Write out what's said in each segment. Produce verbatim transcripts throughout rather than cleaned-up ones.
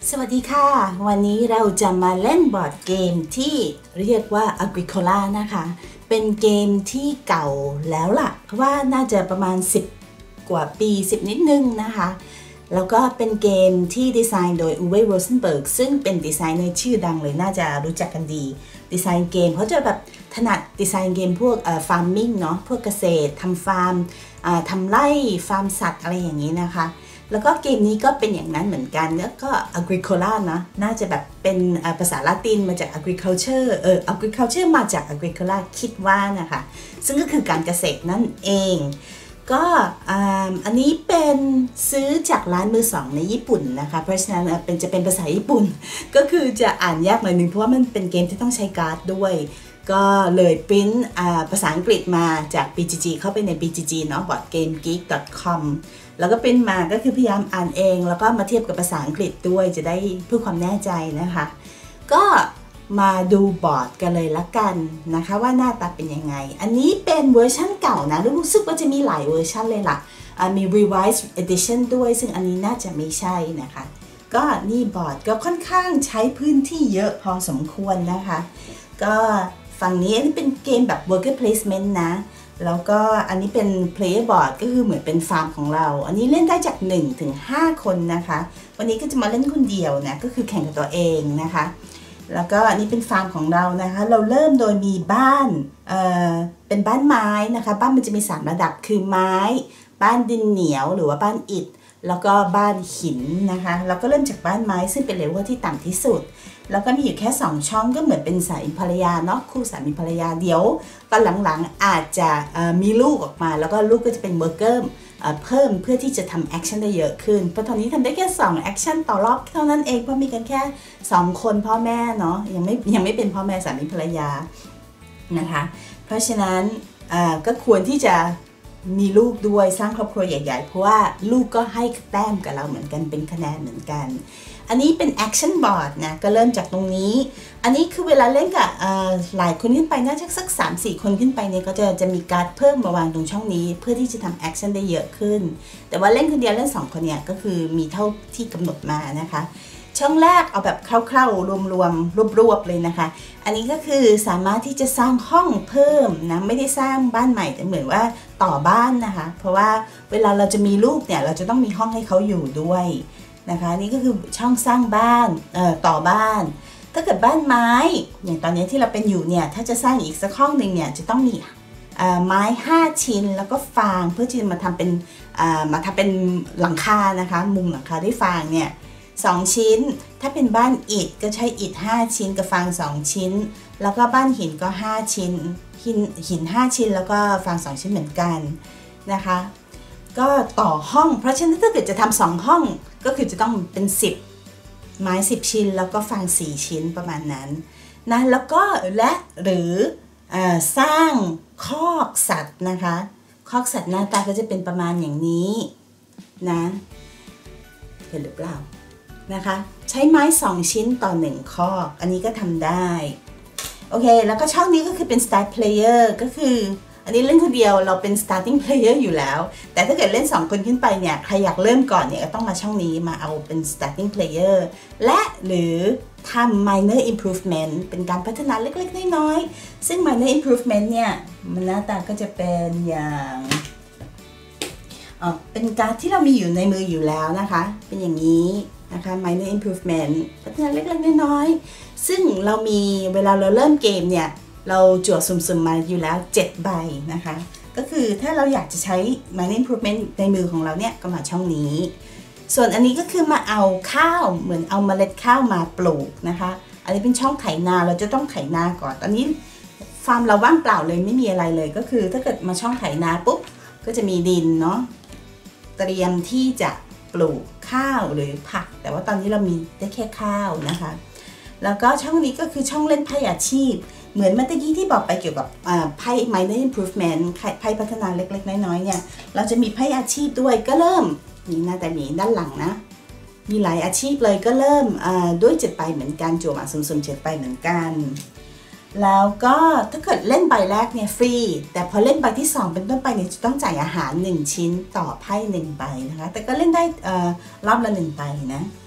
สวัสดีค่ะวันนี้เราจะมาเล่นบอร์ดเกมที่เรียกว่า Agricola นะคะเป็นเกมที่เก่าแล้วล่ะเพราะว่าน่าจะประมาณสิบกว่าปีสิบนิดนึงนะคะแล้วก็เป็นเกมที่ดีไซน์โดย Uwe Rosenberg ซึ่งเป็นดีไซเนอร์ชื่อดังเลยน่าจะรู้จักกันดีดีไซน์เกมเขาจะแบบถนัดดีไซน์เกมพวกเอ่อ farming เนาะพวกเกษตรทำฟาร์มทำไร่ฟาร์มสัตว์อะไรอย่างนี้นะคะแล้วก็เกมนี้ก็เป็นอย่างนั้นเหมือนกันแล้วก็ Agricola นะน่าจะแบบเป็นภาษาละตินมาจาก agriculture เออ agriculture มาจาก Agricola คิดว่านะคะซึ่งก็คือการเกษตรนั่นเองก็อันนี้เป็นซื้อจากร้านมือสองในญี่ปุ่นนะคะเพราะฉะนั้นเป็นจะเป็นภาษาญี่ปุ่นก็คือจะอ่านยากหน่อยนึงเพราะว่ามันเป็นเกมที่ต้องใช้การ์ดด้วยก็เลยปริ้นภาษาอังกฤษมาจาก บี จี จี เข้าไปใน บี จี จี เนาะ บอร์ดเกมกี๊ก ดอท คอม แล้วก็ปริ้นมาก็คือพยายามอ่านเองแล้วก็มาเทียบกับภาษาอังกฤษด้วยจะได้เพื่อความแน่ใจนะคะก็มาดูบอร์ดกันเลยละกันนะคะว่าหน้าตาเป็นยังไงอันนี้เป็นเวอร์ชันเก่านะรู้สึกว่าจะมีหลายเวอร์ชันเลยล่ะมี revised edition ด้วยซึ่งอันนี้น่าจะไม่ใช่นะคะก็นี่บอร์ดก็ค่อนข้างใช้พื้นที่เยอะพอสมควรนะคะก็ฝั่งนี้อันนี้เป็นเกมแบบ worker placement นะแล้วก็อันนี้เป็น player board ก็คือเหมือนเป็นฟาร์มของเราอันนี้เล่นได้จากหนึ่งถึงห้าคนนะคะวันนี้ก็จะมาเล่นคนเดียวนะก็คือแข่งกับตัวเองนะคะแล้วก็อันนี้เป็นฟาร์มของเรานะคะเราเริ่มโดยมีบ้านเอ่อเป็นบ้านไม้นะคะบ้านมันจะมีสามระดับคือไม้บ้านดินเหนียวหรือว่าบ้านอิฐแล้วก็บ้านหินนะคะเราก็เริ่มจากบ้านไม้ซึ่งเป็นเลเวลที่ต่ำที่สุดแล้วก็มีอยู่แค่สองช่องก็เหมือนเป็นสามีภรรยาเนาะคู่สามีภรรยาเดี๋ยวตอนหลังๆอาจจะมีลูกออกมาแล้วก็ลูกก็จะเป็นเวอร์เกอร์เพิ่มเพื่อที่จะทำแอคชั่นได้เยอะขึ้นเพราะตอนนี้ทำได้แค่สองแอคชั่นต่อรอบเท่านั้นเองเพราะมีกันแค่สองคนพ่อแม่เนาะยังไม่ยังไม่เป็นพ่อแม่สามีภรรยานะคะเพราะฉะนั้นก็ควรที่จะมีลูกด้วยสร้างครอบครัวใหญ่ๆเพราะว่าลูกก็ให้แต้มกับเราเหมือนกันเป็นคะแนนเหมือนกันอันนี้เป็น action board นะก็เริ่มจากตรงนี้อันนี้คือเวลาเล่นกับหลายคนขึ้นไปน่าจะสัก สามสี่ คนขึ้นไปเนี่ยก็จะจะมีการ์ดเพิ่มมาวางตรงช่องนี้เพื่อที่จะทำ action ได้เยอะขึ้นแต่ว่าเล่นคนเดียวเล่นสองคนเนี่ยก็คือมีเท่าที่กำหนดมานะคะช่องแรกเอาแบบคร่าวๆรวมๆรวบๆเลยนะคะอันนี้ก็คือสามารถที่จะสร้างห้องเพิ่มนะไม่ได้สร้างบ้านใหม่แต่เหมือนว่าต่อบ้านนะคะเพราะว่าเวลาเราจะมีลูกเนี่ยเราจะต้องมีห้องให้เขาอยู่ด้วยนะคะนี่ก็คือช่องสร้างบ้านเอ่อต่อบ้านถ้าเกิดบ้านไม้อย่างตอนนี้ที่เราเป็นอยู่เนี่ยถ้าจะสร้างอีกสักห้องหนึ่งเนี่ยจะต้องมีไม้ห้าชิ้นแล้วก็ฟางเพื่อที่จะมาทำเป็นมาทำเป็นหลังคานะคะมุงหลังคาด้วยฟางเนี่ยสองชิ้นถ้าเป็นบ้านอิฐก็ใช้อิฐห้าชิ้นกับฟางสองชิ้นแล้วก็บ้านหินก็ห้าชิ้นหินหินห้าชิ้นแล้วก็ฟางสองชิ้นเหมือนกันนะคะก็ต่อห้องเพราะฉะนั้นถ้าเกิดจะทำสองห้องก็คือจะต้องเป็นสิบไม้สิบชิ้นแล้วก็ฟางสี่ชิ้นประมาณนั้นนะแล้วก็และหรือสร้างคอกสัตว์นะคะคอกสัตว์หน้าตาก็จะเป็นประมาณอย่างนี้นะเห็นหรือเปล่านะคะใช้ไม้สองชิ้นต่อหนึ่งคอกอันนี้ก็ทำได้โอเคแล้วก็ช่องนี้ก็คือเป็น start player ก็คืออันนี้เล่นคนเดียวเราเป็น starting player อยู่แล้วแต่ถ้าเกิดเล่นสองคนขึ้นไปเนี่ยใครอยากเริ่มก่อนเนี่ยก็ต้องมาช่องนี้มาเอาเป็น starting player และหรือทำ minor improvement เป็นการพัฒนาเล็กๆน้อยๆซึ่ง minor improvement เนี่ยมันหน้าตาก็จะเป็นอย่างอ๋อเป็นการที่เรามีอยู่ในมืออยู่แล้วนะคะเป็นอย่างนี้นะคะ minor improvement พัฒนาเล็กๆน้อยๆซึ่งเรามีเวลาเราเริ่มเกมเนี่ยเราจั่วสุ่มๆมาอยู่แล้วเจ็ดใบนะคะก็คือถ้าเราอยากจะใช้ minor improvement ในมือของเราเนี่ยก็มาช่องนี้ส่วนอันนี้ก็คือมาเอาข้าวเหมือนเอาเมล็ดข้าวมาปลูกนะคะอันนี้เป็นช่องไถนาเราจะต้องไถนาก่อนตอนนี้ฟาร์มเราว่างเปล่าเลยไม่มีอะไรเลยก็คือถ้าเกิดมาช่องไถนาปุ๊บก็จะมีดินเนาะเตรียมที่จะปลูกข้าวหรือผักแต่ว่าตอนนี้เรามีได้แค่ข้าวนะคะแล้วก็ช่องนี้ก็คือช่องเล่นไพ่อาชีพเหมือนเมื่อกี้ที่บอกไปเกี่ยวกับไพ่ minor improvement ไพ่พัฒนาเล็กๆน้อยๆเนี่ยเราจะมีไพ่อาชีพด้วยก็เริ่มนี่นะแต่นี้ด้านหลังนะมีหลายอาชีพเลยก็เริ่มด้วยเจ็ดใบเหมือนกันจั่วมาสุ่มๆเจ็ดใบเหมือนกันแล้วก็ถ้าเกิดเล่นใบแรกเนี่ยฟรีแต่พอเล่นใบที่สองเป็นต้นไปเนี่ยจะต้องจ่ายอาหารหนึ่งชิ้นต่อไพ่หนึ่งใบนะคะแต่ก็เล่นได้รอบละหนึ่งใบนะ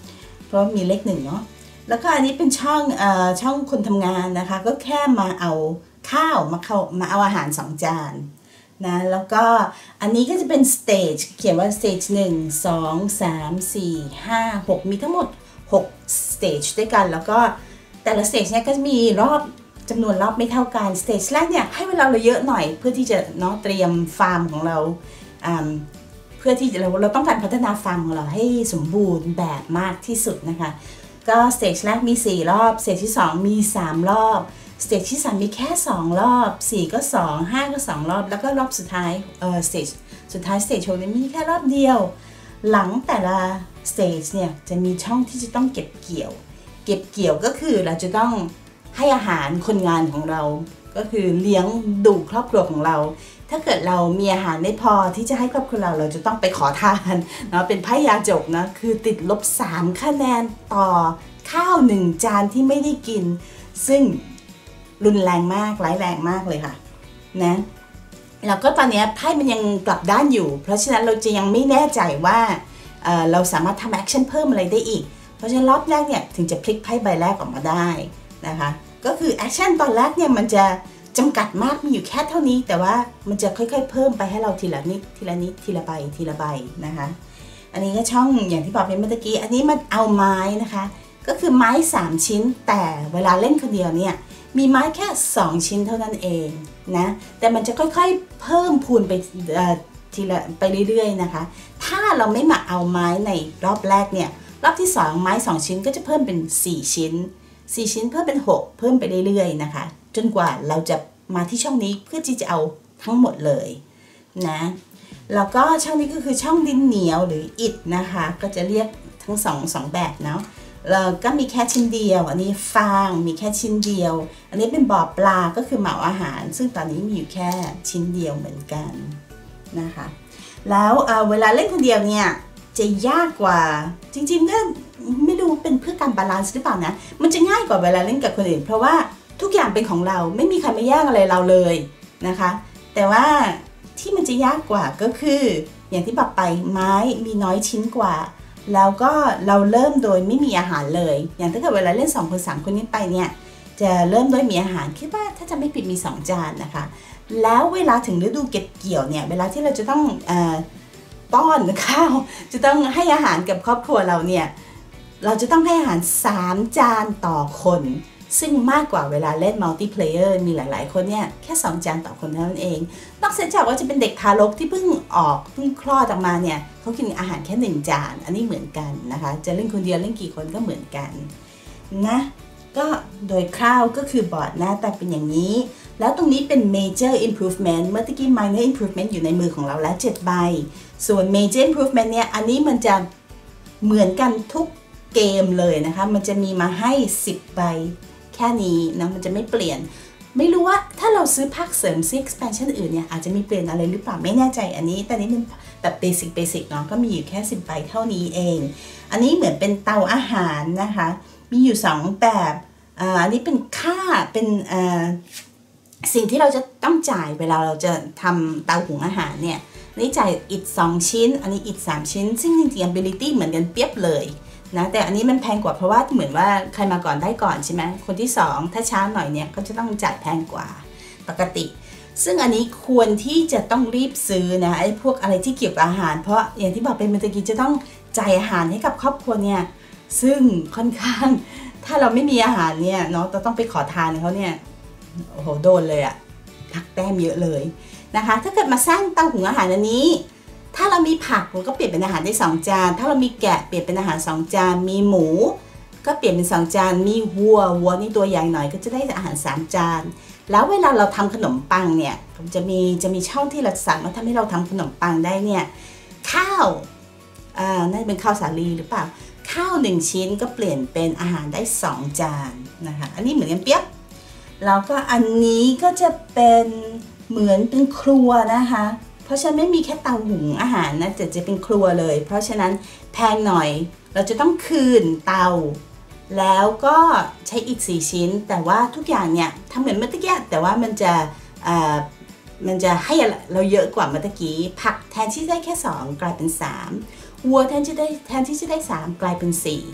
เพราะมีเลขหนึ่งเนาะแล้วก็อันนี้เป็นช่องเอ่อช่องคนทำงานนะคะก็แค่มาเอาข้าวมาเข้ามาเอาอาหารสองจานนะแล้วก็อันนี้ก็จะเป็นสเตจเขียนว่าสเตจหนึ่ง สอง สาม สี่ ห้า หกมีทั้งหมดหกสเตจด้วยกันแล้วก็แต่ละสเตจเนี่ยก็จะมีรอบจำนวนรอบไม่เท่ากันสเตจแรกเนี่ยให้เวลาเราเยอะหน่อยเพื่อที่จะเนาะเตรียมฟาร์มของเราเพื่อที่เราเราต้องการพัฒนาฟาร์มของเราให้สมบูรณ์แบบมากที่สุดนะคะก็สเตจแรกมีสี่รอบสเตจที่สองมีสามรอบสเตจที่สามมีแค่สองรอบสี่ก็สอง ห้าก็สองรอบแล้วก็รอบสุดท้ายเอ่อสเตจสุดท้ายสเตจหกเนี่ยมีแค่รอบเดียวหลังแต่ละสเตจเนี่ยจะมีช่องที่จะต้องเก็บเกี่ยวเก็บเกี่ยวก็คือเราจะต้องให้อาหารคนงานของเราก็คือเลี้ยงดูครอบครัวของเราถ้าเกิดเรามีอาหารไม่พอที่จะให้ครอบครัวเราเราจะต้องไปขอทานเนาะเป็นไพ่ยาจกนะคือติดลบสามคะแนนต่อข้าวหนึ่งจานที่ไม่ได้กินซึ่งรุนแรงมากร้ายแรงมากเลยค่ะนะแล้วก็ตอนนี้ไพ่มันยังกลับด้านอยู่เพราะฉะนั้นเราจะยังไม่แน่ใจว่า เอ่อ เราสามารถทำแอคชั่นเพิ่มอะไรได้อีกเพราะฉะนั้นรอบแรกเนี่ยถึงจะพลิกไพ่ใบแรกออกมาได้นะคะก็คือแอคชั่นตอนแรกเนี่ยมันจะจำกัดมากมีอยู่แค่เท่านี้แต่ว่ามันจะค่อยๆเพิ่มไปให้เราทีละนิดทีละนิดทีละใบทีละใบนะคะอันนี้ก็ช่องอย่างที่บอกไปเมื่อกี้อันนี้มันเอาไม้นะคะก็คือไม้สามชิ้นแต่เวลาเล่นคนเดียวเนี่ยมีไม้แค่สองชิ้นเท่านั้นเองนะแต่มันจะค่อยๆเพิ่มพูนไปทีละไปเรื่อยๆนะคะถ้าเราไม่มาเอาไม้ในรอบแรกเนี่ยรอบที่สองไม้สองชิ้นก็จะเพิ่มเป็นสี่ชิ้นสี่ชิ้นเพิ่มเป็นหกเพิ่มไปเรื่อยๆนะคะจนกว่าเราจะมาที่ช่องนี้เพื่อที่จะเอาทั้งหมดเลยนะแล้วก็ช่องนี้ก็คือช่องดินเหนียวหรืออิฐนะคะก็จะเรียกทั้งสองสองแบบเนาะแล้วก็มีแค่ชิ้นเดียวอันนี้ฟางมีแค่ชิ้นเดียวอันนี้เป็นบ่อปลาก็คือเหมาอาหารซึ่งตอนนี้มีอยู่แค่ชิ้นเดียวเหมือนกันนะคะแล้วเเวลาเล่นคนเดียวเนี่ยจะยากกว่าจริงๆก็ไม่รู้เป็นเพื่อการบาลานซ์หรือเปล่านะมันจะง่ายกว่าเวลาเล่นกับคนอื่นเพราะว่าทุกอย่างเป็นของเราไม่มีใครมาแย่งอะไรเราเลยนะคะแต่ว่าที่มันจะยากกว่าก็คืออย่างที่บอกไปไม้มีน้อยชิ้นกว่าแล้วก็เราเริ่มโดยไม่มีอาหารเลยอย่างถ้าเกิดเวลาเล่นสองคนสามคนนี้ไปเนี่ยจะเริ่มด้วยมีอาหารคิดว่าถ้าจะไม่ผิดมีสองจานนะคะแล้วเวลาถึงฤดูเก็บเกี่ยวเนี่ยเวลาที่เราจะต้องเอ่อป้อนข้าวจะต้องให้อาหารกับครอบครัวเราเนี่ยเราจะต้องให้อาหารสามจานต่อคนซึ่งมากกว่าเวลาเล่นมัลติเพลเยอร์มีหลายๆคนเนี่ยแค่สองจานต่อคนเท่านั้นเองนอกจากว่าจะเป็นเด็กทารกที่เพิ่งออกเพิ่งคลอดออกมาเนี่ยเขากินอาหารแค่หนึ่งจานอันนี้เหมือนกันนะคะจะเล่นคนเดียวเล่นกี่คนก็เหมือนกันนะก็โดยคร่าวก็คือบอร์ดหน้าตาเป็นอย่างนี้แล้วตรงนี้เป็น major improvement เมื่อกี้ minor improvement อยู่ในมือของเราแล้วเจ็ดใบส่วน major improvement เนี่ยอันนี้มันจะเหมือนกันทุกเกมเลยนะคะมันจะมีมาให้สิบใบแค่นี้นะมันจะไม่เปลี่ยนไม่รู้ว่าถ้าเราซื้อภาคเสริมซื้อ expansion อื่นเนี่ยอาจจะมีเปลี่ยนอะไรหรือเปล่าไม่แน่ใจอันนี้แต่นี้เป็นแบบ basic basic เนาะก็มีอยู่แค่สิบใบเท่านี้เองอันนี้เหมือนเป็นเตาอาหารนะคะมีอยู่สองแบบอ่าอันนี้เป็นค่าเป็นอ่าสิ่งที่เราจะต้องจ่ายเวลาเราจะทำเตาหุงอาหารเนี่ยนี่จ่ายอิฐสองชิ้นอันนี้อิฐสามชิ้นซึ่งจริงๆ ability เหมือนกันเปียบเลยนะแต่อันนี้มันแพงกว่าเพราะว่าเหมือนว่าใครมาก่อนได้ก่อนใช่ไหมคนที่สองถ้าช้าหน่อยเนี่ยก็จะต้องจ่ายแพงกว่าปกติซึ่งอันนี้ควรที่จะต้องรีบซื้อนะไอ้พวกอะไรที่เกี่ยวกับอาหารเพราะอย่างที่บอกไปเมื่อกี้จะต้องจ่ายอาหารให้กับครอบครัวเนี่ยซึ่งค่อนข้างถ้าเราไม่มีอาหารเนี่ยเนาะเราต้องไปขอทานเขาเนี่ยโอ้โหโดนเลยอะหักแต้มเยอะเลยนะคะถ้าเกิดมาสร้างเตาหุงอาหารอันนี้ถ้าเรามีผักเราก็เปลี่ยนเป็นอาหารได้สองจานถ้าเรามีแกะเปลี่ยนเป็นอาหารสองจานมีหมูก็เปลี่ยนเป็นสองจานมีวัววัวนี่ตัวใหญ่หน่อยก็จะได้อาหารสามจานแล้วเวลาเราทำขนมปังเนี่ยจะมีจะมีช่องที่เราสั่งว่าทำให้เราทำขนมปังได้เนี่ยข้าวอ่าน่าจะเป็นข้าวสาลีหรือเปล่าข้าวหนึ่งชิ้นก็เปลี่ยนเป็นอาหารได้สองจานนะคะอันนี้เหมือนกันเปี๊ยบแล้วก็อันนี้ก็จะเป็นเหมือนเป็นครัวนะคะเพราะฉะนั้นไม่มีแค่เตาหุงอาหารนะจะจะเป็นครัวเลยเพราะฉะนั้นแพงหน่อยเราจะต้องคืนเตาแล้วก็ใช้อีกสี่ชิ้นแต่ว่าทุกอย่างเนี่ยทำเหมือนเมื่อกี้แต่ว่ามันจะอ่ามันจะให้เราเยอะกว่าเมื่อกี้ผักแทนที่ได้แค่สองกลายเป็นสามวัวแทนที่ได้แทนที่จะได้สามกลายเป็นสี่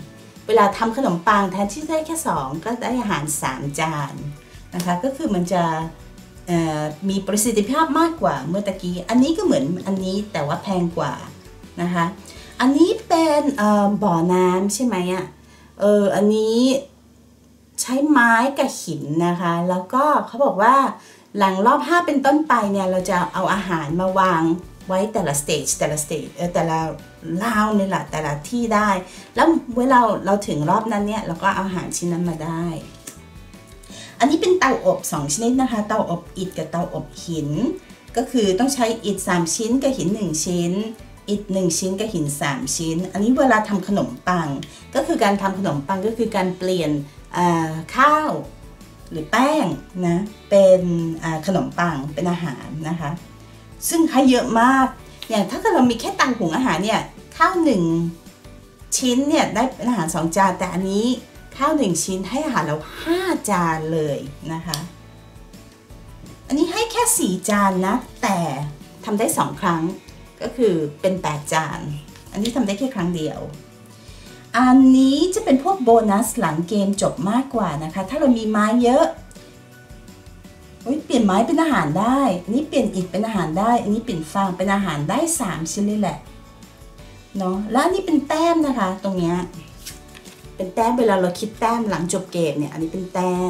เวลาทำขนมปังแทนที่ได้แค่สองก็ได้อาหารสามจานนะคะก็คือมันจะมีประสิทธิภาพมากกว่าเมื่อตะกี้อันนี้ก็เหมือนอันนี้แต่ว่าแพงกว่านะคะอันนี้เป็นบ่อน้ำใช่ไหมอ่ะเอออันนี้ใช้ไม้กับหินนะคะแล้วก็เขาบอกว่าหลังรอบห้าเป็นต้นไปเนี่ยเราจะเอาอาหารมาวางไว้แต่ละสเตจแต่ละสเตจเออแต่ละราวนี่แหละแต่ละที่ได้แล้วเวลาเราถึงรอบนั้นเนี่ยเราก็เอาอาหารชิ้นนั้นมาได้อันนี้เป็นเตาอบสองชนิดนะคะเตาอบอิฐกับเตาอบหินก็คือต้องใช้อิฐสามชิ้นกับหินหนึ่งชิ้นอิฐหนึ่งชิ้นกับหินสามชิ้นอันนี้เวลาทำขนมปังก็คือการทำขนมปังก็คือการเปลี่ยนข้าวหรือแป้งนะเป็นขนมปังเป็นอาหารนะคะซึ่งให้เยอะมากอย่างถ้าเกิดเรามีแค่เตาหุงอาหารเนี่ยข้าวหนึ่งชิ้นเนี่ยได้เป็นอาหารสองจานแต่อันนี้ข้าวหนึ่งชิ้นให้อาหารเราห้าจานเลยนะคะอันนี้ให้แค่สี่จานนะแต่ทำได้สองครั้งก็คือเป็นแปดจานอันนี้ทำได้แค่ครั้งเดียวอันนี้จะเป็นพวกโบนัสหลังเกมจบมากกว่านะคะถ้าเรามีไม้เยอะเปลี่ยนไม้เป็นอาหารได้อันนี้เปลี่ยนอิฐเป็นอาหารได้อันนี้เปลี่ยนฟางเป็นอาหารได้สามชิ้นเลยแหละเนาะแล้วอันนี้เป็นแต้มนะคะตรงเนี้ยเป็นแต้มเวลาเราคิดแต้มหลังจบเกมเนี่ยอันนี้เป็นแต้ม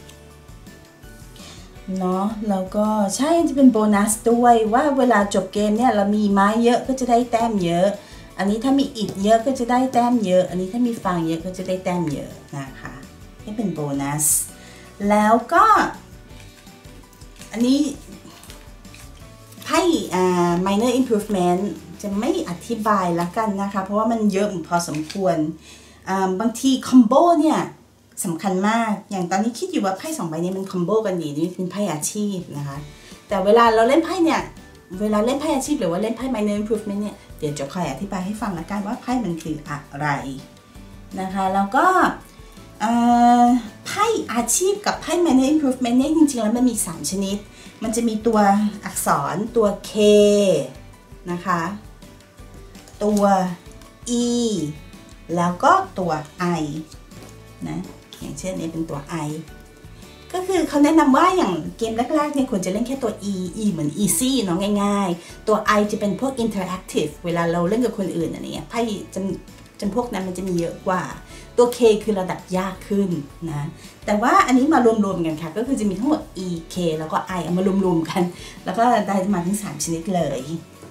เนาะแล้วก็ใช่จะเป็นโบนัสด้วยว่าเวลาจบเกมเนี่ยเรามีไม้เยอะก็จะได้แต้มเยอะอันนี้ถ้ามีอิฐเยอะก็จะได้แต้มเยอะอันนี้ถ้ามีฟางเยอะก็จะได้แต้มเยอะนะคะนี่เป็นโบนัสแล้วก็อันนี้ไพ่ minor improvement จะไม่อธิบายละกันนะคะเพราะว่ามันเยอะพอสมควรบางทีคอมโบเนี่ยสำคัญมากอย่างตอนนี้คิดอยู่ว่าไพ่สองใบนี้มันคอมโบกันดีนี่เป็นไพ่อาชีพนะคะแต่เวลาเราเล่นไพ่เนี่ยเวลาเล่นไพ่อาชีพหรือว่าเล่นไพ่ minor improvement เนี่ยเดี๋ยวจะคอยอธิบายให้ฟังละกันว่าไพ่มันคืออะไรนะคะแล้วก็ไพ่อาชีพกับไพ่ minor improvement เนี่ยจริงๆแล้วมันมีสามชนิดมันจะมีตัวอักษรตัว K นะคะตัว E แล้วก็ตัว I นะอย่างเช่นนี้เป็นตัว I ก็คือเขาแนะนำว่าอย่างเกมแรกๆเนี่ยควรจะเล่นแค่ตัว E E เหมือน easy เนาะง่ายๆตัว I จะเป็นพวก interactive เวลาเราเล่นกับคนอื่นอะไรเงี้ยไพ่จำจำพวกนั้นมันจะมีเยอะกว่าตัว K คือระดับยากขึ้นนะแต่ว่าอันนี้มารวมๆกันค่ะก็คือจะมีทั้งหมด E K แล้วก็ I เอามารวมๆกันแล้วก็ได้มาทั้งสามชนิดเลย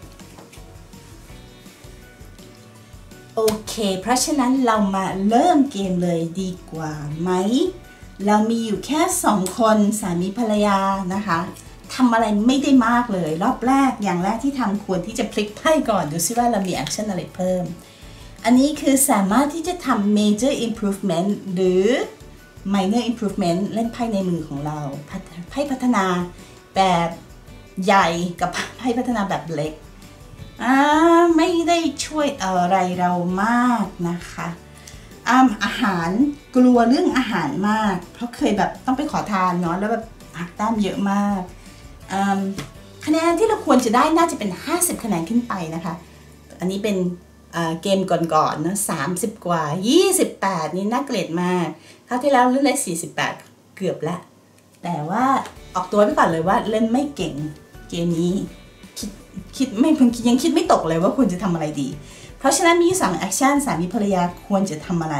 โอเคเพราะฉะนั้นเรามาเริ่มเกมเลยดีกว่าไหมเรามีอยู่แค่สองคนสามีภรรยานะคะทำอะไรไม่ได้มากเลยรอบแรกอย่างแรกที่ทำควรที่จะพลิกไพ่ก่อนดูซิว่าเรามีแอคชั่นอะไรเพิ่มอันนี้คือสามารถที่จะทำ major improvement หรือ minor improvement เล่นไพ่ในมือของเราไพ่พัฒนาแบบใหญ่กับไพ่พัฒนาแบบเล็กอ่าไม่ได้ช่วยอะไรเรามากนะคะอ่าอาหารกลัวเรื่องอาหารมากเพราะเคยแบบต้องไปขอทานเนาะแล้วแบบหักแต้มเยอะมากอ่าคะแนนที่เราควรจะได้น่าจะเป็นห้าสิบคะแนนขึ้นไปนะคะอันนี้เป็นเกมก่อนๆนะสามสิบกว่ายี่สิบแปดนี่น่าเกลียดมากคราวที่แล้วเล่นได้สี่สิบแปดเกือบแล้วแต่ว่าออกตัวไปก่อนเลยว่าเล่นไม่เก่งเกมนี้คิดคิดไม่ยังคิดไม่ตกเลยว่าควรจะทำอะไรดีเพราะฉะนั้นมีสองแอคชั่นสามีภรรยาควรจะทำอะไร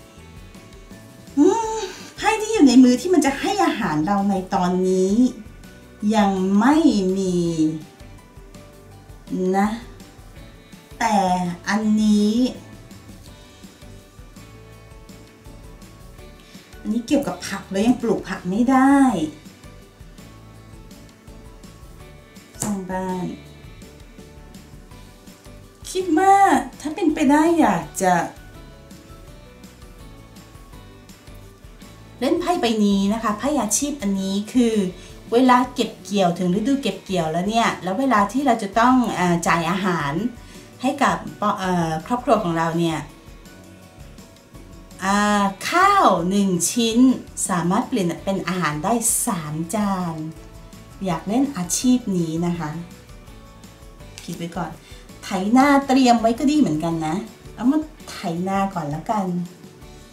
ไพ่ที่อยู่ในมือที่มันจะให้อาหารเราในตอนนี้ยังไม่มีนะแต่อันนี้อันนี้เกี่ยวกับผักแล้วยังปลูกผักไม่ได้สร้างบ้านคิดว่าถ้าเป็นไปได้อยากจะเล่นไพ่ใบนี้นะคะไพ่อาชีพอันนี้คือเวลาเก็บเกี่ยวถึงฤดูเก็บเกี่ยวแล้วเนี่ยแล้วเวลาที่เราจะต้องจ่ายอาหารให้กับครอบครัวของเราเนี่ยข้าวหนึ่งชิ้นสามารถเปลี่ยนเป็นอาหารได้สามจานอยากเล่นอาชีพนี้นะคะคิดไว้ก่อนไถนาเตรียมไว้ก็ดีเหมือนกันนะเอามาไถนาก่อนแล้วกัน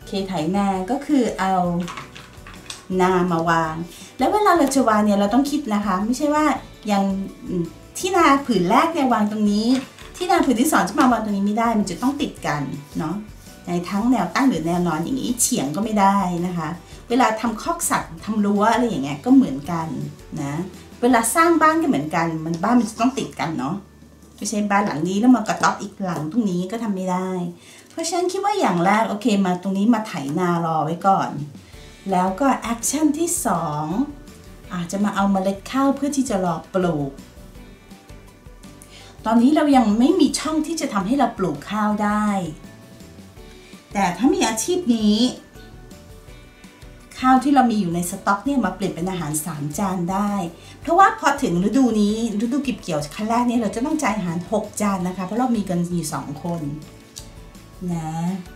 เคไถนาก็คือเอานามาวางแล้วเวลาเราจะวางเนี่ยเราต้องคิดนะคะไม่ใช่ว่าอย่างที่นาผืนแรกเนี่ยวางตรงนี้ที่นาผืนที่สองจะมาวางตรงนี้ไม่ได้มันจะต้องติดกันเนาะในทั้งแนวตั้งหรือแนวนอนอย่างนี้เฉียงก็ไม่ได้นะคะเวลาทำคอกสัตว์ทำรั้วอะไรอย่างเงี้ยก็เหมือนกันนะเวลาสร้างบ้านก็เหมือนกันมันบ้านมันจะต้องติดกันเนาะไม่ใช่บ้านหลังนี้แล้วมากระต๊อบอีกหลังตรงนี้ก็ทำไม่ได้เพราะฉะนั้นคิดว่าอย่างแรกโอเคมาตรงนี้มาไถนารอไว้ก่อนแล้วก็แอคชั่นที่สองอาจจะมาเอาเมล็ดข้าวเพื่อที่จะรอปลูกตอนนี้เรายังไม่มีช่องที่จะทำให้เราปลูกข้าวได้แต่ถ้ามีอาชีพนี้ข้าวที่เรามีอยู่ในสต็อกเนี่ยมาเปลี่ยนเป็นอาหารสามจานได้เพราะว่าพอถึงฤดูนี้ฤดูเก็บเกี่ยวครั้งแรกเนี่ยเราจะต้องจ่ายอาหารหกจานนะคะเพราะเรามีกันอยู่สองคนนะ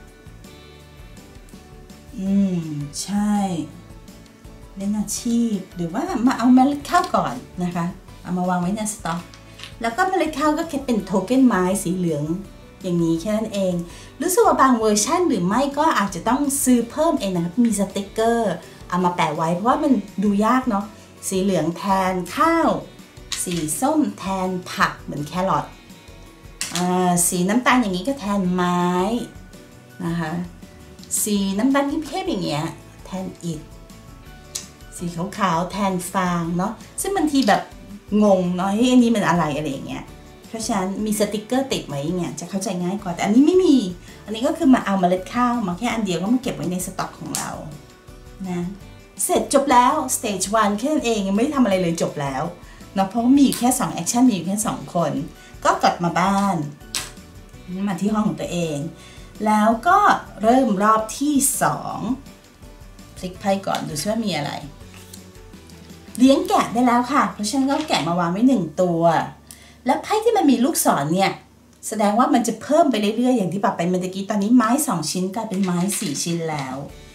อืมใช่เล่นอาชีพหรือว่ามาเอาเมล็ดข้าวก่อนนะคะเอามาวางไว้ในสต็อกแล้วก็เมล็ดข้าวก็แค่เป็นโทเค็นไม้สีเหลืองอย่างนี้แค่นั้นเองรู้สึกว่าบางเวอร์ชันหรือไม่ก็อาจจะต้องซื้อเพิ่มเองนะครับมีสติกเกอร์เอามาแปะไว้เพราะว่ามันดูยากเนาะสีเหลืองแทนข้าวสีส้มแทนผักเหมือนแครอทสีน้ำตาลอย่างนี้ก็แทนไม้นะคะสีน้ำตาลเข้มๆอย่างเงี้ยแทนอิฐสีขาวๆแทนฟางเนาะซึ่งบางทีแบบงงเนาะเฮ้ยอันนี้มันอะไรอะไรอย่างเงี้ยเพราะฉะนั้นมีสติกเกอร์ติดไว้เนี่ยจะเข้าใจง่ายกว่าแต่อันนี้ไม่มีอันนี้ก็คือมาเอาเมล็ดข้าวมาแค่อันเดียวก็มาเก็บไว้ในสต็อกของเรานะเสร็จจบแล้วสเตจวันแค่นั้นเองยังไม่ได้ทำอะไรเลยจบแล้วเนาะเพราะมีแค่สองแอคชั่นมีแค่สองคนก็กลับมาบ้านมาที่ห้องของตัวเองแล้วก็เริ่มรอบที่สองพลิกไพ่ก่อนดูซิว่ามีอะไรเลี้ยงแกะได้แล้วค่ะเพราะฉะนั้นก็แกะมาวางไว้หนึ่งตัวแล้วไพ่ที่มันมีลูกศรเนี่ยแสดงว่ามันจะเพิ่มไปเรื่อยๆอย่างที่บอกไปเมื่อกี้ตอนนี้ไม้สองชิ้นกลายเป็นไม้สี่ชิ้นแล้ว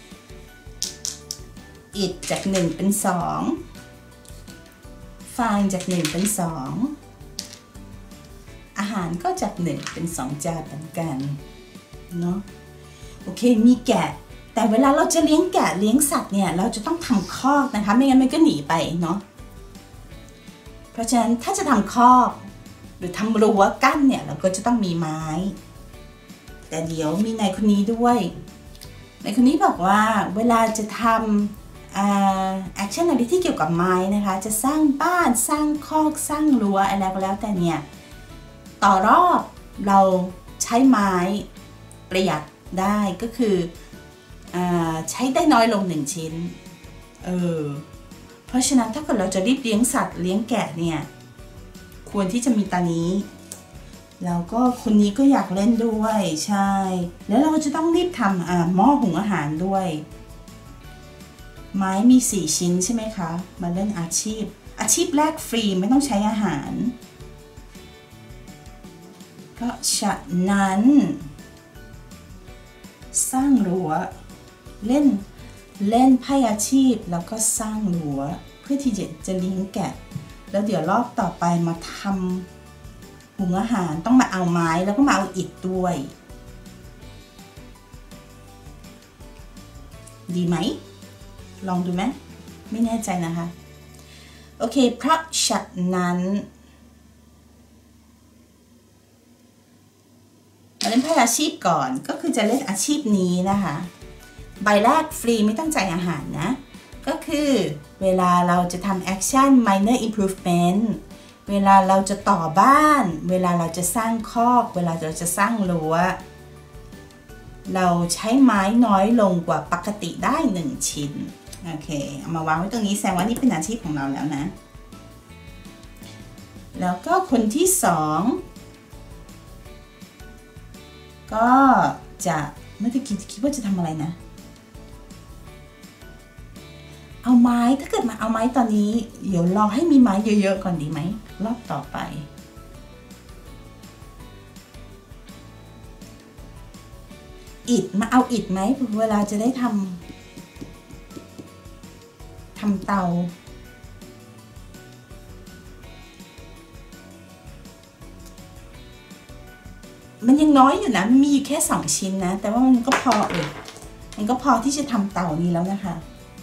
อิฐจากหนึ่งเป็นสองฟางจากหนึ่งเป็นสองอาหารก็จากหนึ่งเป็นสองจานเหมือนกันเนาะโอเคมีแกะแต่เวลาเราจะเลี้ยงแกะเลี้ยงสัตว์เนี่ยเราจะต้องทำคอกนะคะไม่งั้นมันก็หนีไปเนาะเพราะฉะนั้นถ้าจะทำคอกหรือทำรั้วกั้นเนี่ยเราก็จะต้องมีไม้แต่เดี๋ยวมีนายคนนี้ด้วยนายคนนี้บอกว่าเวลาจะทำแอคชั่นอะไรที่เกี่ยวกับไม้นะคะจะสร้างบ้านสร้างคอกสร้างรั้วอะไรก็แล้วแต่เนี่ยต่อรอบเราใช้ไม้ประหยัดได้ก็คือใช้ได้น้อยลงหนึ่งชิ้นเออเพราะฉะนั้นถ้าเกิดเราจะรีบเลี้ยงสัตว์เลี้ยงแกะเนี่ยควรที่จะมีตานี้แล้วก็คนนี้ก็อยากเล่นด้วยใช่แล้วเราจะต้องรีบทำอ่าหม้อหุงอาหารด้วยไม้มีสี่ชิ้นใช่ไหมคะมาเล่นอาชีพอาชีพแรกฟรีไม่ต้องใช้อาหารเพราะฉะนั้นสร้างรั้วเล่นเล่นไพ่อาชีพแล้วก็สร้างรั้วเพื่อที่จะจะเลี้ยงแกะแล้วเดี๋ยวรอบต่อไปมาทำหุงอาหารต้องมาเอาไม้แล้วก็มาเอาอิฐด้วยดีไหมลองดูไหมไม่แน่ใจนะคะโอเคเพราะฉะนั้นมาเล่นไพ่อาชีพก่อนก็คือจะเล่นอาชีพนี้นะคะใบแรกฟรีไม่ต้องจ่ายอาหารนะก็คือเวลาเราจะทำแอคชั่น minor improvement เวลาเราจะต่อบ้านเวลาเราจะสร้างคอกเวลาเราจะสร้างรั้วเราใช้ไม้น้อยลงกว่าปกติได้หนึ่งชิ้นโอเคเอามาวางไว้ตรงนี้แสดงว่านี่เป็นอาชีพของเราแล้วนะแล้วก็คนที่สองก็จะเมื่อกี้คิดว่าจะทำอะไรนะเอาไม้ถ้าเกิดมาเอาไม้ตอนนี้เดี๋ยวรอให้มีไม้เยอะๆก่อนดีไหมรอบต่อไปอิฐมาเอาอิฐไหมเวลาจะได้ทำทำเตามันยังน้อยอยู่นะมีอยู่แค่สองชิ้นนะแต่ว่ามันก็พอเออมันก็พอที่จะทำเตานี้แล้วนะคะ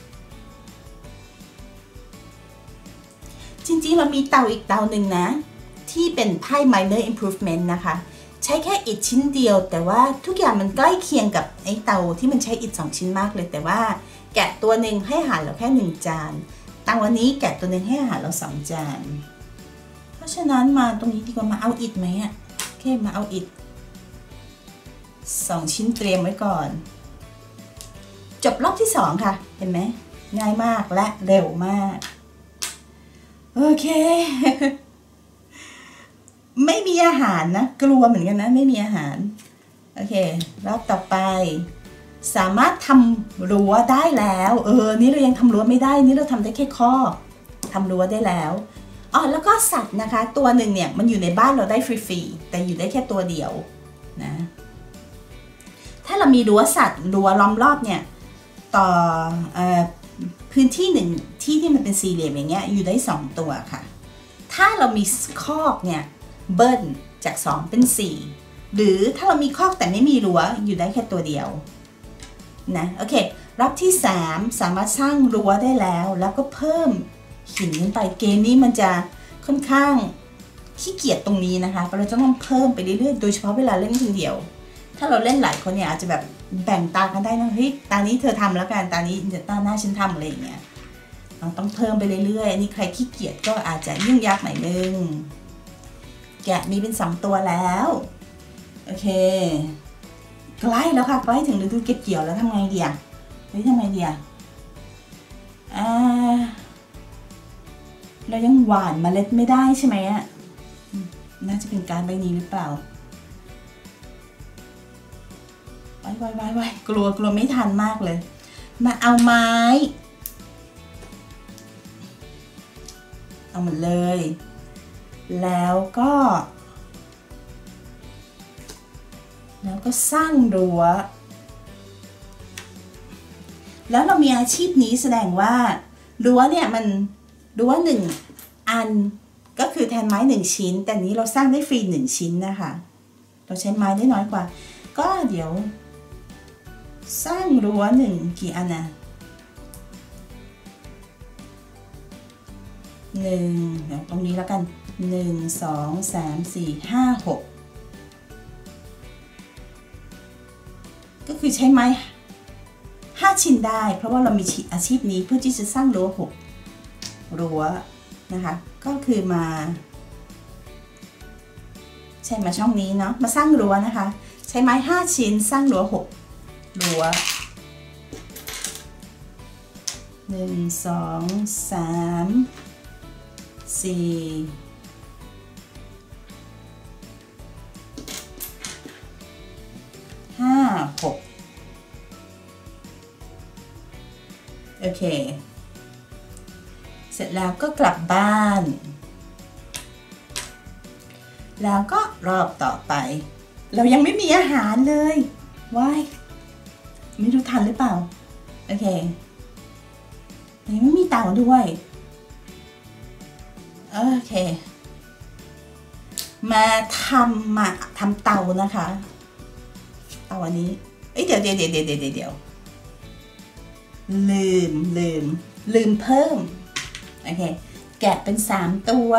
จริงๆเรามีเตาอีกเตาหนึ่งนะที่เป็นไพ่ minor improvement นะคะใช้แค่อิฐชิ้นเดียวแต่ว่าทุกอย่างมันใกล้เคียงกับไอ้เตาที่มันใช้อิฐสองชิ้นมากเลยแต่ว่าแกะตัวหนึ่งให้อาหารเราแค่หนึ่งจานเตาวันนี้แกะตัวหนึ่งให้อาหารเราสองจานเพราะฉะนั้นมาตรงนี้ดีกว่ามาเอาอิฐไหมอ่ะโอเคมาเอาอิฐสองชิ้นเตรียมไว้ก่อนจบรอบที่สองค่ะเห็นไหมง่ายมากและเร็วมากโอเค ไม่มีอาหารนะกลัวเหมือนกันนะไม่มีอาหารโอเครอบต่อไปสามารถทำรั้วได้แล้วเออนี่เรายังทำรั้วไม่ได้นี่เราทำได้แค่ข้อทำรั้วได้แล้วอ๋อแล้วก็สัตว์นะคะตัวหนึ่งเนี่ยมันอยู่ในบ้านเราได้ฟรีๆแต่อยู่ได้แค่ตัวเดียวนะถ้าเรามีรั้วสัตว์รั้วล้อมรอบเนี่ยต่อเอ่อพื้นที่หนึ่งที่ที่มันเป็นสี่เหลี่ยมอย่างเงี้ยอยู่ได้สองตัวค่ะถ้าเรามีคอกเนี่ยเบิ้ลจากสองเป็นสี่หรือถ้าเรามีคอกแต่ไม่มีรั้วอยู่ได้แค่ตัวเดียวนะโอเครอบที่สามสามารถสร้างรั้วได้แล้วแล้วก็เพิ่มหินขึ้นไปเกมนี้มันจะค่อนข้างขี้เกียจตรงนี้นะคะเราจะต้องเพิ่มไปเรื่อยๆโดยเฉพาะเวลาเล่นคนเดียวถ้าเราเล่นหลายคนเนี่ยอาจจะแบบแบ่งตากันได้นะเฮ้ยตานี้เธอทำแล้วกันตานี้เดี๋ยวตาหน้าฉันทำอะไรอย่างเงี้ยเราต้องเพิ่มไปเรื่อยๆอันนี้ใครขี้เกียจก็อาจจะยุ่งยากหน่อยนึงแกะมีเป็นสองตัวแล้วโอเคใกล้แล้วค่ะใกล้ถึงฤดูเก็บเกี่ยวแล้วทำไงดีอะเฮ้ยทำไงดีอะอ่าเรายังหว่านเมล็ดไม่ได้ใช่ไหมอะน่าจะเป็นการใบนี้หรือเปล่าไว้ไว้ไว้ไว้กลัวกลัวไม่ทันมากเลยมาเอาไม้เอาหมดเลยแล้วก็แล้วก็สร้างรั้วแล้วเรามีอาชีพนี้แสดงว่ารั้วเนี่ยมันรั้วหนึ่งอันก็คือแทนไม้หนึ่งชิ้นแต่นี้เราสร้างได้ฟรีหนึ่งชิ้นนะคะเราใช้ไม้ได้น้อยกว่าก็เดี๋ยวสร้างรั้วหนึ่งกี่อันนะหนึ่งตรงนี้แล้วกันหนึ่งสองสามสี่ห้าหกก็คือใช้ไม้ห้าชิ้นได้เพราะว่าเรามีอาชีพนี้เพื่อที่จะสร้างรั้วหกรั้วนะคะก็คือมาใช่มาช่องนี้เนาะมาสร้างรั้วนะคะใช้ไม้ห้าชิ้นสร้างรั้วหกรั้วหนึ่งสองสามสี่ห้าหกโอเคเสร็จแล้วก็กลับบ้านแล้วก็รอบต่อไปเรายังไม่มีอาหารเลยว้ายไม่รู้ทันหรือเปล่าโอเคยังไม่มีเตาด้วยโอเคมาทำมาทำเตานะคะเตาอันนี้เอ้ยเดี๋ยวเดี๋ยวเดี๋ยวเดี๋ยวเดี๋ยวเดี๋ยวลืมลืมลืมเพิ่มโอเคแกะเป็นสามตัว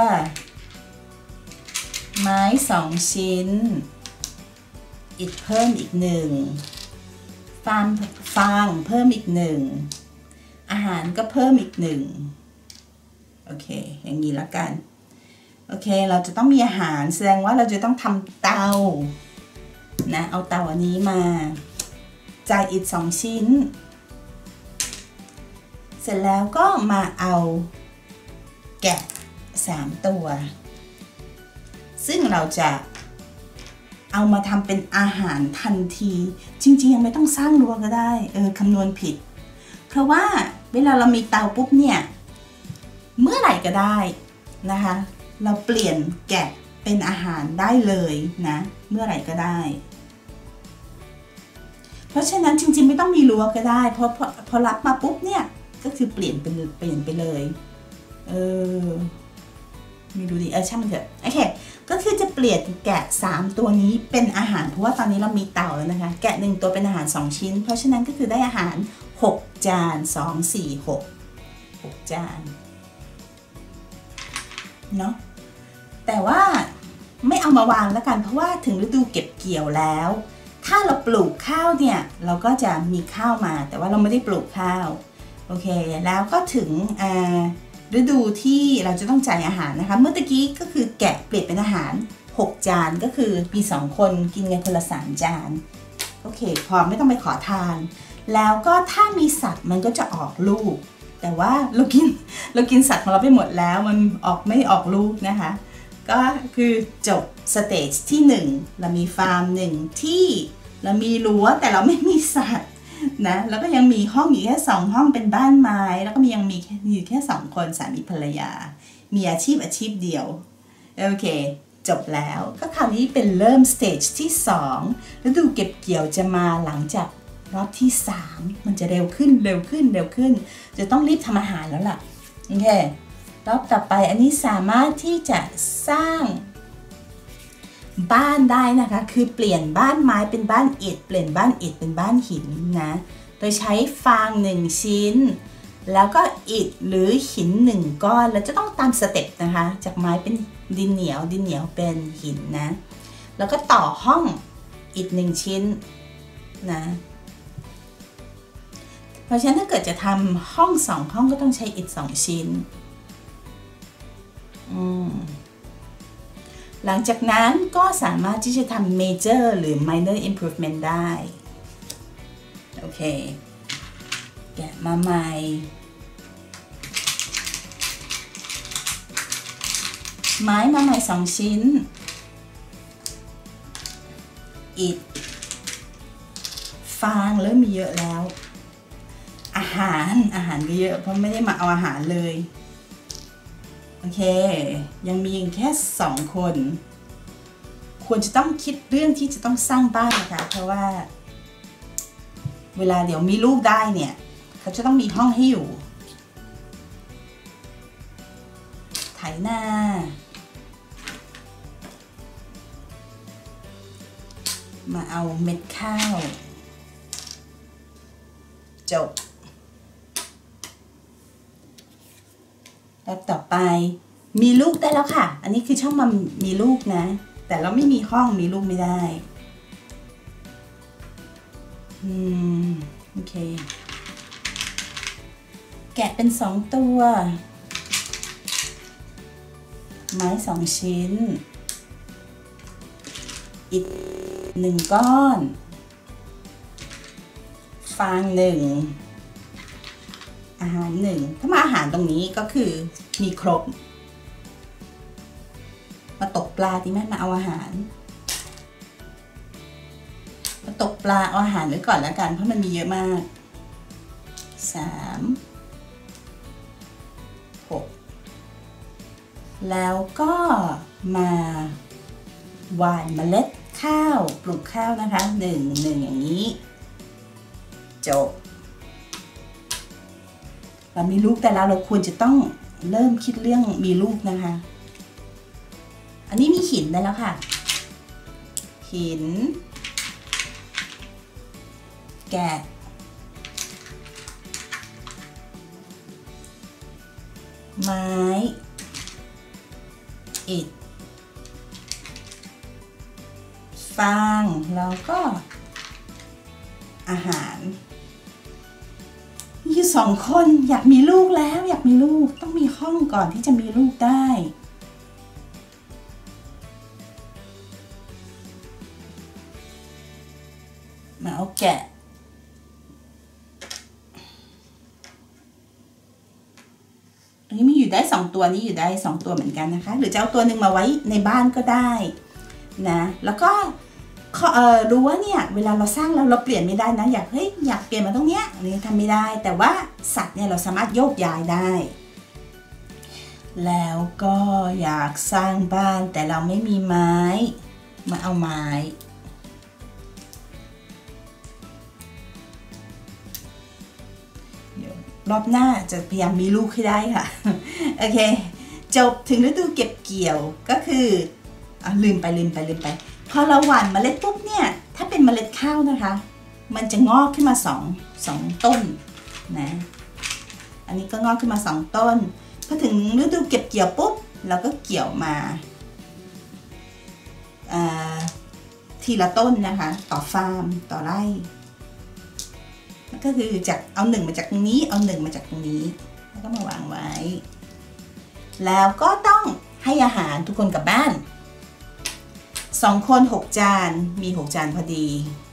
ไม้สองชิ้นอิฐเพิ่มอีกหนึ่งฟางฟางเพิ่มอีกหนึ่งอาหารก็เพิ่มอีกหนึ่งโอเคอย่างนี้ละกันโอเคเราจะต้องมีอาหารแสดงว่าเราจะต้องทำเตานะเอาเตาอันนี้มาจ่ายอิฐสองชิ้นเสร็จแล้วก็มาเอาแกะสามตัวซึ่งเราจะเอามาทำเป็นอาหารทันทีจริงๆยังไม่ต้องสร้างรั้วก็ได้เออคำนวณผิดเพราะว่าเวลาเรามีเตาปุ๊บเนี่ยเมื่อไหร่ก็ได้นะคะเราเปลี่ยนแกะเป็นอาหารได้เลยนะเมื่อไหร่ก็ได้เพราะฉะนั้นจริงๆไม่ต้องมีรั้วก็ได้เพราะพอพอรับมาปุ๊บเนี่ยก็คือเปลี่ยนเป็นเปลี่ยนไปเลยเออไม่ดูดิเออช่างมันเถอะโอเคก็คือจะเปลี่ยนแกะสามตัวนี้เป็นอาหารเพราะว่าตอนนี้เรามีเต่าแล้วนะคะแกะหนึ่งตัวเป็นอาหารสองชิ้นเพราะฉะนั้นก็คือได้อาหารหกจานสอง สี่ หก หกจานเนาะแต่ว่าไม่เอามาวางแล้วกันเพราะว่าถึงฤดูเก็บเกี่ยวแล้วถ้าเราปลูกข้าวเนี่ยเราก็จะมีข้าวมาแต่ว่าเราไม่ได้ปลูกข้าวโอเคแล้วก็ถึงฤดูที่เราจะต้องจ่ายอาหารนะคะเมื่อตะกี้ก็คือแกะเปลี่ยนเป็นอาหารหกจานก็คือมีสองคนกินกันคนละสามจานโอเคพอไม่ต้องไปขอทานแล้วก็ถ้ามีสัตว์มันก็จะออกลูกแต่ว่าเรากินเรากินสัตว์ของเราไปหมดแล้วมันออกไม่ออกลูกนะคะก็คือจบสเตจที่หนึ่งเรามีฟาร์มหนึ่งที่เรามีรั้วแต่เราไม่มีสัตว์นะแล้วก็ยังมีห้องอยู่แค่สองห้องเป็นบ้านไม้แล้วก็มียังมีอยู่แค่สองคนสามีภรรยามีอาชีพอาชีพเดียวโอเคจบแล้วก็คราวนี้เป็นเริ่มสเตจที่สองฤดูเก็บเกี่ยวจะมาหลังจากรอบที่สามมันจะเร็วขึ้นเร็วขึ้นเร็วขึ้นจะต้องรีบทำอาหารแล้วล่ะโอเครอบต่อไปอันนี้สามารถที่จะสร้างบ้านได้นะคะคือเปลี่ยนบ้านไม้เป็นบ้านอิฐเปลี่ยนบ้านอิฐเป็นบ้านหินนะโดยใช้ฟางหนึ่งชิ้นแล้วก็อิฐหรือหินหนึ่งก้อนแล้วจะต้องตามสเต็ปนะคะจากไม้เป็นดินเหนียวดินเหนียวเป็นหินนะแล้วก็ต่อห้องอิฐหนึ่งชิ้นนะเพราะฉะนั้นถ้าเกิดจะทำห้องสองห้องก็ต้องใช้อิฐสองชิ้นหลังจากนั้นก็สามารถที่จะทำ major หรือ minor improvement ได้โอเคแกะมาใหม่ไม้มาใหม่สองชิ้นอิฐฟางเริ่มมีเยอะแล้วอาหารอาหารก็เยอะเพราะไม่ได้มาเอาอาหารเลยโอเคยังมีแค่สองคนควรจะต้องคิดเรื่องที่จะต้องสร้างบ้านนะคะเพราะว่าเวลาเดี๋ยวมีลูกได้เนี่ยเขาจะต้องมีห้องให้อยู่ไถนามาเอาเม็ดข้าวจบแล้วต่อไปมีลูกได้แล้วค่ะอันนี้คือช่องมันมีลูกนะแต่เราไม่มีห้องมีลูกไม่ได้อืมโอเคแกะเป็นสองตัวไม้สองชิ้นอิฐหนึ่งก้อนฟางหนึ่งอาหารหนึ่งถ้ามาอาหารตรงนี้ก็คือมีครบมาตกปลาดีไหมมาเอาอาหารมาตกปลาเอาอาหารไว้ก่อนแล้วกันเพราะมันมีเยอะมากสามหกแล้วก็มาหว่านเมล็ดข้าวปลูกข้าวนะคะหนึ่งหนึ่งอย่างนี้จบเรามีลูกแต่แล้วเราควรจะต้องเริ่มคิดเรื่องมีลูกนะคะอันนี้มีหินได้แล้วค่ะหินแกะไม้อิฐฟางแล้วก็อาหารมีอยู่สองคนอยากมีลูกแล้วอยากมีลูกต้องมีห้องก่อนที่จะมีลูกได้มาเอาแกะอันนี้มีอยู่ได้สองตัวนี้อยู่ได้สองตัวเหมือนกันนะคะหรือจะเอาตัวหนึ่งมาไว้ในบ้านก็ได้นะแล้วก็เอ่อรู้ว่าเนี่ยเวลาเราสร้างแล้วเราเปลี่ยนไม่ได้นะอยากเฮ้ยอยากเปลี่ยนมาตรงเนี้ยนี่ทำไม่ได้แต่ว่าสัตว์เนี่ยเราสามารถโยกย้ายได้แล้วก็อยากสร้างบ้านแต่เราไม่มีไม้มาเอาไม้เดี๋ยวรอบหน้าจะพยายามมีลูกให้ได้ค่ะโอเคจบถึงฤดูเก็บเกี่ยวก็คืออ่ะลืมไปลืมไปลืมไปพอเราหว่านเมล็ดปุ๊บเนี่ยถ้าเป็นเมล็ดข้าวนะคะมันจะงอกขึ้นมาสองสองต้นนะอันนี้ก็งอกขึ้นมาสองต้นพอถึงฤดูเก็บเกี่ยวปุ๊บเราก็เกี่ยวมาทีละต้นนะคะต่อฟาร์มต่อไร่ก็คือจากเอาหนึ่งมาจากตรงนี้เอาหนึ่งมาจากตรงนี้แล้วก็มาวางไว้แล้วก็ต้องให้อาหารทุกคนกลับบ้านสองคนหกจานมีหกจานพอดี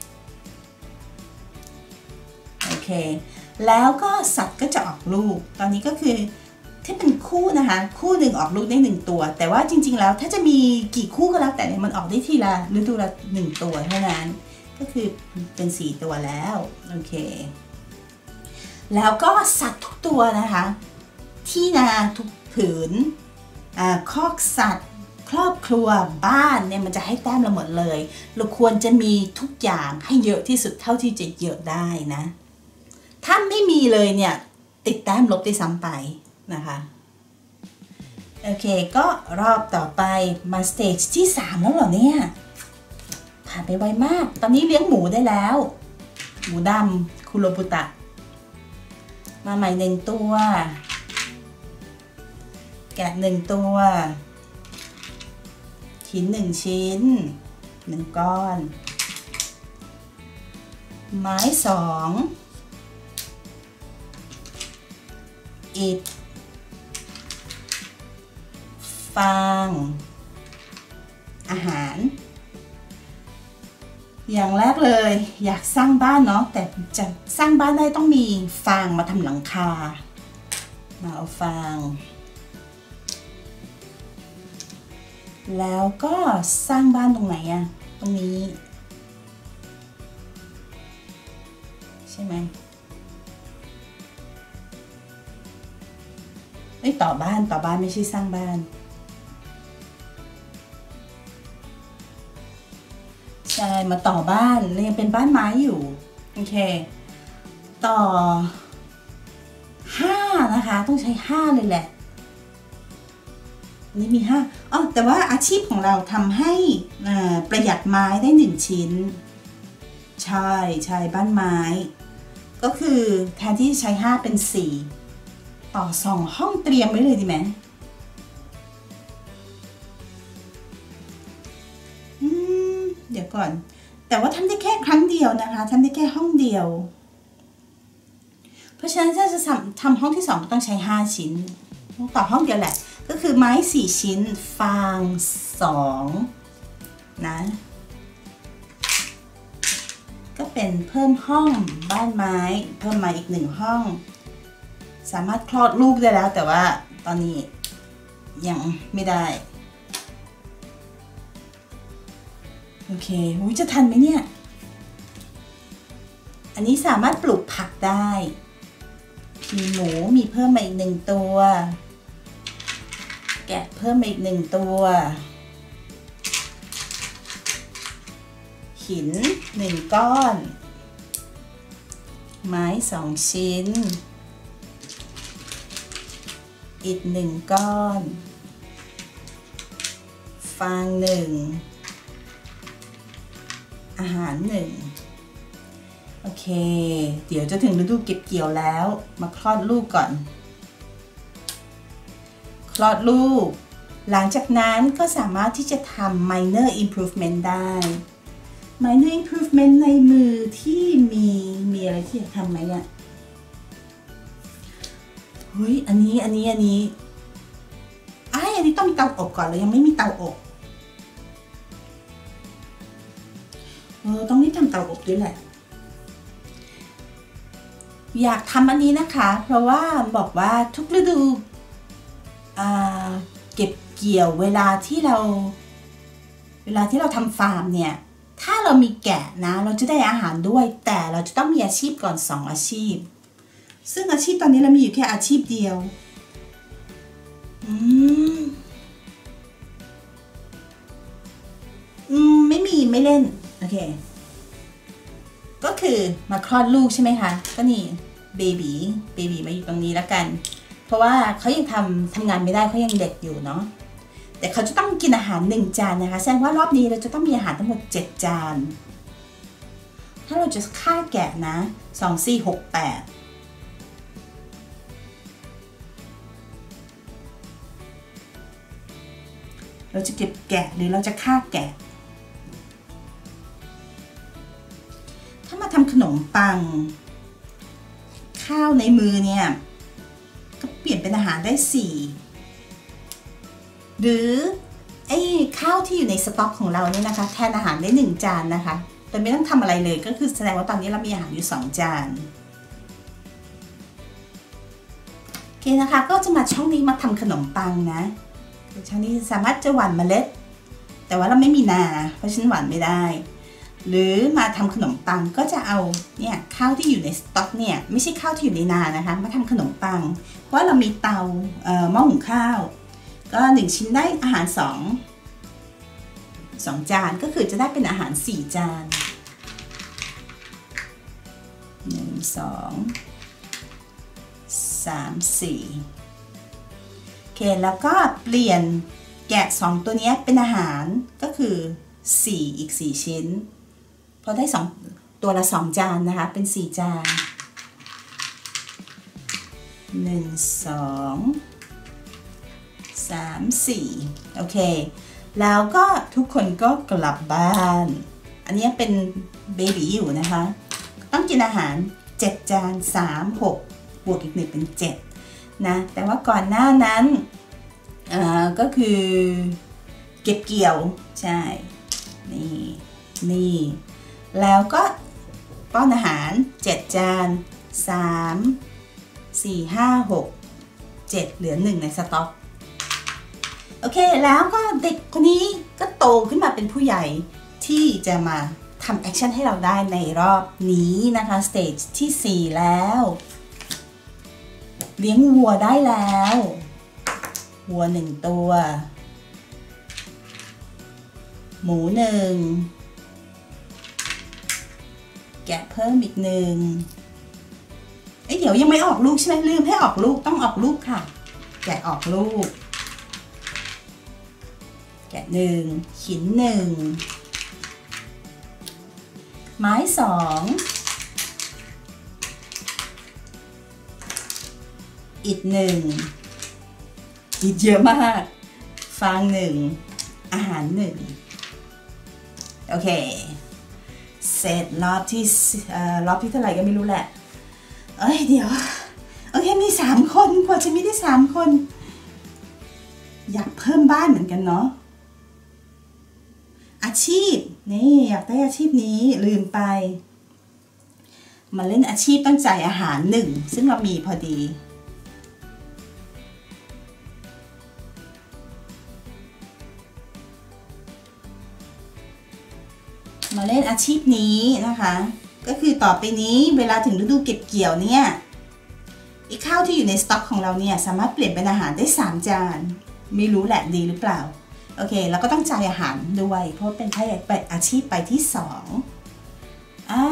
โอเคแล้วก็สัตว์ก็จะออกลูกตอนนี้ก็คือที่เป็นคู่นะคะคู่หนึ่งออกลูกได้หนึ่งตัวแต่ว่าจริงๆแล้วถ้าจะมีกี่คู่ก็แล้วแต่เนี่ยมันออกได้ทีละฤดูละหนึ่งตัวเท่านั้นก็คือเป็นสี่ตัวแล้วโอเคแล้วก็สัตว์ทุกตัวนะคะที่นาทุกผืนคอกสัตว์ครอบครัวบ้านเนี่ยมันจะให้แต้มเราหมดเลยเราควรจะมีทุกอย่างให้เยอะที่สุดเท่าที่จะเยอะได้นะถ้าไม่มีเลยเนี่ยติดแต้มลบได้ซ้ำไปนะคะโอเคก็รอบต่อไปมาสเตจที่สามแล้วเหรอเนี่ยผ่านไปไวมากตอนนี้เลี้ยงหมูได้แล้วหมูดำคุโรบุตะมาใหม่หนึ่งตัวแกะหนึ่งตัวหินหนึ่งชิ้นหนึ่งก้อนไม้สองอิฐฟางอาหารอย่างแรกเลยอยากสร้างบ้านเนาะแต่จะสร้างบ้านได้ต้องมีฟางมาทำหลังคามาเอาฟางแล้วก็สร้างบ้านตรงไหนอะตรงนี้ใช่ไหมไม่ต่อบ้านต่อบ้านไม่ใช่สร้างบ้านใช่มาต่อบ้านยังเป็นบ้านไม้อยู่โอเคต่อห้านะคะต้องใช้ห้าเลยแหละนี่มีห้าอ๋อแต่ว่าอาชีพของเราทำให้ประหยัดไม้ได้หนึ่งชิ้นใช่ใช่บ้านไม้ก็คือแทนที่ใช้ห้าเป็นสี่ต่อสองห้องเตรียมไว้เลยดีไหมอืมเดี๋ยวก่อนแต่ว่าทำได้แค่ครั้งเดียวนะคะทำได้แค่ห้องเดียวเพราะฉะนั้นถ้าจะทำห้องที่สองต้องใช้ห้าชิ้นต่อห้องเดียวแหละก็คือไม้สี่ชิ้นฟางสองนะก็เป็นเพิ่มห้องบ้านไม้เพิ่มมาอีกหนึ่งห้องสามารถคลอดลูกได้แล้วแต่ว่าตอนนี้ยังไม่ได้โอเคอุ๊ยจะทันไหมเนี่ยอันนี้สามารถปลูกผักได้มีหมูมีเพิ่มมาอีกหนึ่งตัวแกะเพิ่มมาอีกหนึ่งตัวหินหนึ่งก้อนไม้สองชิ้นอิฐหนึ่งก้อนฟางหนึ่งอาหารหนึ่งโอเคเดี๋ยวจะถึงฤดูเก็บเกี่ยวแล้วมาคลอดลูกก่อนคลอดลูกหลังจากนั้นก็สามารถที่จะทำ minor improvement ได้ minor improvement ในมือที่มีมีอะไรที่อยากทำไหมอ่ะเฮ้ยอันนี้อันนี้อันนี้ไอ้อันนี้ต้องมีเตาอบก่อนเลยยังไม่มีเตาอบเออต้องรีบทำเตาอบด้วยแหละอยากทำอันนี้นะคะเพราะว่าบอกว่าทุกฤดูเก็บเกี่ยวเวลาที่เราเวลาที่เราทำฟาร์มเนี่ยถ้าเรามีแกะนะเราจะได้อาหารด้วยแต่เราจะต้องมีอาชีพก่อนสองอาชีพซึ่งอาชีพตอนนี้เรามีอยู่แค่อาชีพเดียวอืมอืมไม่มีไม่เล่นโอเคก็คือมาคลอดลูกใช่ไหมคะก็นี่เบบีเบบีมาอยู่ตรงนี้แล้วกันเพราะว่าเขายังทำทำงานไม่ได้เขายังเด็กอยู่เนาะแต่เขาจะต้องกินอาหารหนึ่งจานนะคะแสดงว่ารอบนี้เราจะต้องมีอาหารทั้งหมดเจ็ดจานถ้าเราจะฆ่าแกะนะสอง สี่ หก แปดเราจะเก็บแกะหรือเราจะฆ่าแกะถ้ามาทำขนมปังข้าวในมือเนี่ยก็เปลี่ยนเป็นอาหารได้สี่หรือไอ้ข้าวที่อยู่ในสต็อกของเราเนี่ยนะคะแทนอาหารได้หนึ่งจานนะคะโดยไม่ต้องทำอะไรเลยก็คือแสดงว่าตอนนี้เรามีอาหารอยู่สองจานโอเคนะคะก็จะมาช่องนี้มาทำขนมปังนะช่องนี้สามารถจะหว่านเมล็ดแต่ว่าเราไม่มีนาเพราะฉันหว่านไม่ได้หรือมาทำขนมปังก็จะเอาเนี่ยข้าวที่อยู่ในสต็อกเนี่ยไม่ใช่ข้าวที่อยู่ในนานะคะมาทำขนมปังเพราะเรามีเตาเอ่อหม้อหุงข้าวก็หนึ่งชิ้นได้อาหารสองสองจานก็คือจะได้เป็นอาหารสี่จานหนึ่งสองสามสี่โอเคแล้วก็เปลี่ยนแกะสองตัวนี้เป็นอาหารก็คือสี่อีกสี่ชิ้นพอได้สองตัวละสองจานนะคะเป็นสี่จานหนึ่งสองสามสี่โอเคแล้วก็ทุกคนก็กลับบ้านอันนี้เป็นเบบีอยู่นะคะต้องกินอาหารเจ็ดจานสาม หกบวกอีกหนึ่งเป็นเจ็ดนะแต่ว่าก่อนหน้านั้นอ่าก็คือเก็บเกี่ยวใช่นี่นี่แล้วก็ป้อนอาหารเจ็ดจานสาม สี่ ห้า หก เจ็ดเหลือหนึ่งในสต็อกโอเคแล้วก็เด็กคนนี้ก็โตขึ้นมาเป็นผู้ใหญ่ที่จะมาทำแอคชั่นให้เราได้ในรอบนี้นะคะสเตจที่สี่แล้วเลี้ยงวัวได้แล้ววัวหนึ่งตัวหมูหนึ่งแกะเพิ่มอีกหนึ่งเอ้ยเดี๋ยวยังไม่ออกลูกใช่ไหมลืมให้ออกลูกต้องออกลูกค่ะแกะออกลูกแกะหนึ่งหินหนึ่งไม้สองอิฐหนึ่งอิฐเยอะมากฟางหนึ่งอาหารหนึ่งโอเคเสร็จรอบที่รอบที่เท่าไหร่ก็ไม่รู้แหละเอ้ยเดี๋ยวโอเคมีสามคนกว่าจะมีได้สามคนอยากเพิ่มบ้านเหมือนกันเนาะอาชีพนี่อยากได้อาชีพนี้ลืมไปมาเล่นอาชีพต้องจ่ายอาหารหนึ่งซึ่งเรามีพอดีมาเล่นอาชีพนี้นะคะก็คือต่อไปนี้เวลาถึงฤดูเก็บเกี่ยวเนี่ยไอ้ข้าวที่อยู่ในสต็อกของเราเนี่ยสามารถเปลี่ยนเป็นอาหารได้สามจานไม่รู้แหละดีหรือเปล่าโอเคแล้วก็ต้องจ่ายอาหารด้วยเพราะเป็นใช้อาชีพไปที่สองอ่า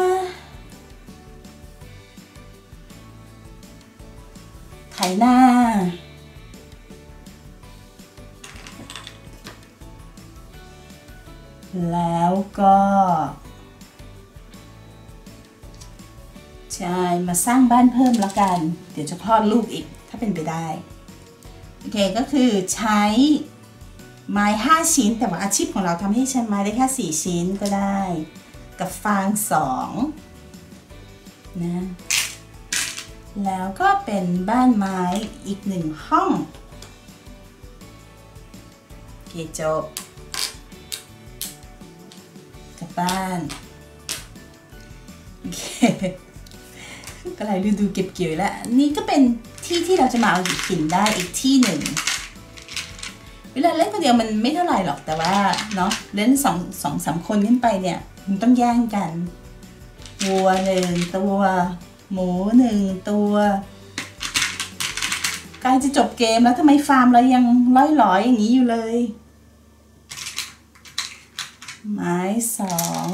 ไถนาแล้วก็ใช่มาสร้างบ้านเพิ่มแล้วกันเดี๋ยวจะคลอดลูกอีกถ้าเป็นไปได้โอเคก็คือใช้ไม้ห้าชิ้นแต่ว่าอาชีพของเราทำให้ใช้ไม้ได้แค่สี่ชิ้นก็ได้กับฟางสองนะแล้วก็เป็นบ้านไม้อีกหนึ่งห้องโอเคจบกลับบ้านโอเคก็เลยฤดูเก็บเกี่ยวแล้วนี่ก็เป็นที่ที่เราจะมาเอาหินได้อีกที่หนึ่งเวลาเล่นคนเดียวมันไม่เท่าไหร่หรอกแต่ว่าเนาะเล่นสองสองสามคนขึ้นไปเนี่ยมันต้องแย่งกันวัวหนึ่งตัวหมูหนึ่งตัวใกล้จะจบเกมแล้วทำไมฟาร์มเรายังล่อยหลอยอย่างนี้อยู่เลยไม้สอง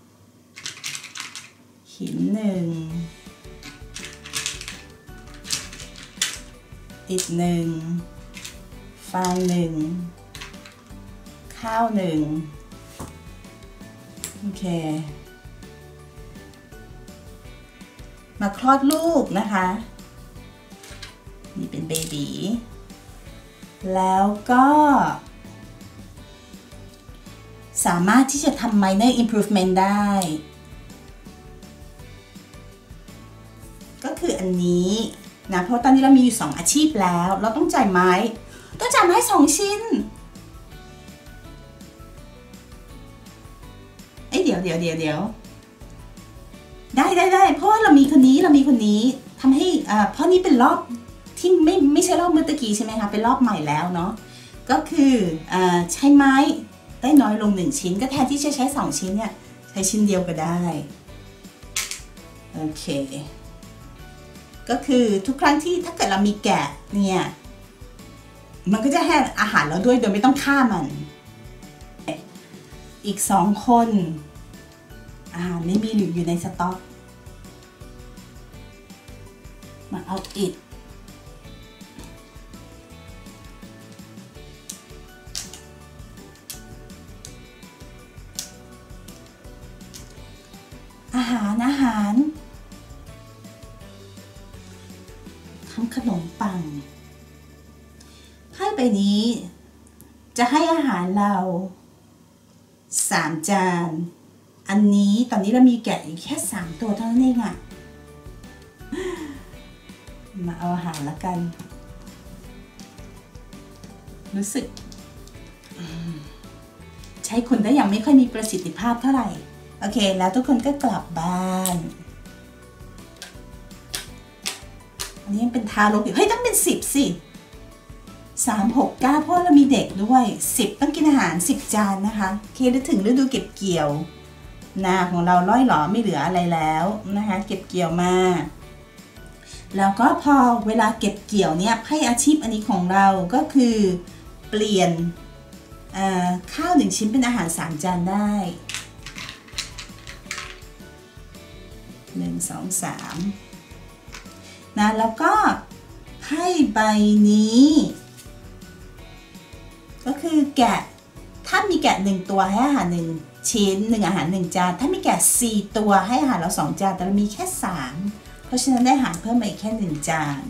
หินหนึ่งอิฐหนึ่งฟางหนึ่งข้าวหนึ่งโอเคมาคลอดลูกนะคะนี่เป็นเบบีแล้วก็สามารถที่จะทำ minor improvement ได้ก็คืออันนี้นะเพราะตอนนี้เรามีอยู่สองอาชีพแล้วเราต้องจ่ายไม้ต้องจ่ายไม้สองชิ้นเอ้ยเดี๋ยวเดี๋ยวเดี๋ยวเดี๋ยวได้ได้ได้เพราะว่าเรามีคนนี้เรามีคนนี้ทำให้อ่าเพราะนี้เป็นรอบที่ไม่ไม่ใช่รอบเมื่อตะกี้ใช่ไหมคะเป็นรอบใหม่แล้วเนาะก็คืออ่าใช้ไม้ได้น้อยลงหนึ่งชิ้นก็แทนที่จะใช้สองชิ้นเนี่ยใช้ชิ้นเดียวก็ได้โอเคก็คือทุกครั้งที่ถ้าเกิดเรามีแกะเนี่ยมันก็จะให้อาหารเราด้วยโดยไม่ต้องฆ่ามันอีกสองคนอาหารไม่มีหรืออยู่ในสต็อกมาเอาอิฐอาหารอาหารทำขนมปังไพ่ใบนี้จะให้อาหารเราสามจานอันนี้ตอนนี้เรามีแกะอยู่แค่สามตัวเท่านั้นเองอะมาเอาอาหารละกันรู้สึกใช้คนได้ยังไม่ค่อยมีประสิทธิภาพเท่าไหร่โอเคแล้วทุกคนก็กลับบ้านอันนี้ยังเป็นทารกอยู่เฮ้ยต้องเป็นสิบสิสามหกเก้าเพราะเรามีเด็กด้วยสิบต้องกินอาหารสิบจานนะคะโอเคแล้วถึงฤดูเก็บเกี่ยวนาของเราล่อยหลอไม่เหลืออะไรแล้วนะคะเก็บเกี่ยวมาแล้วก็พอเวลาเก็บเกี่ยวเนี่ยให้อาชีพอันนี้ของเราก็คือเปลี่ยนข้าวหนึ่งชิ้นเป็นอาหารสามจานได้หนึ่งสองสามนะแล้วก็ไพ่ใบนี้ก็คือแกะถ้ามีแกะหนึ่งตัวให้อาหารหนึ่งชิ้นหนึ่งอาหารหนึ่งจานถ้ามีแกะสี่ตัวให้อาหารเราสองจานแต่เรามีแค่สามเพราะฉะนั้นได้อาหารเพิ่มมาอีกแค่หนึ่งจาน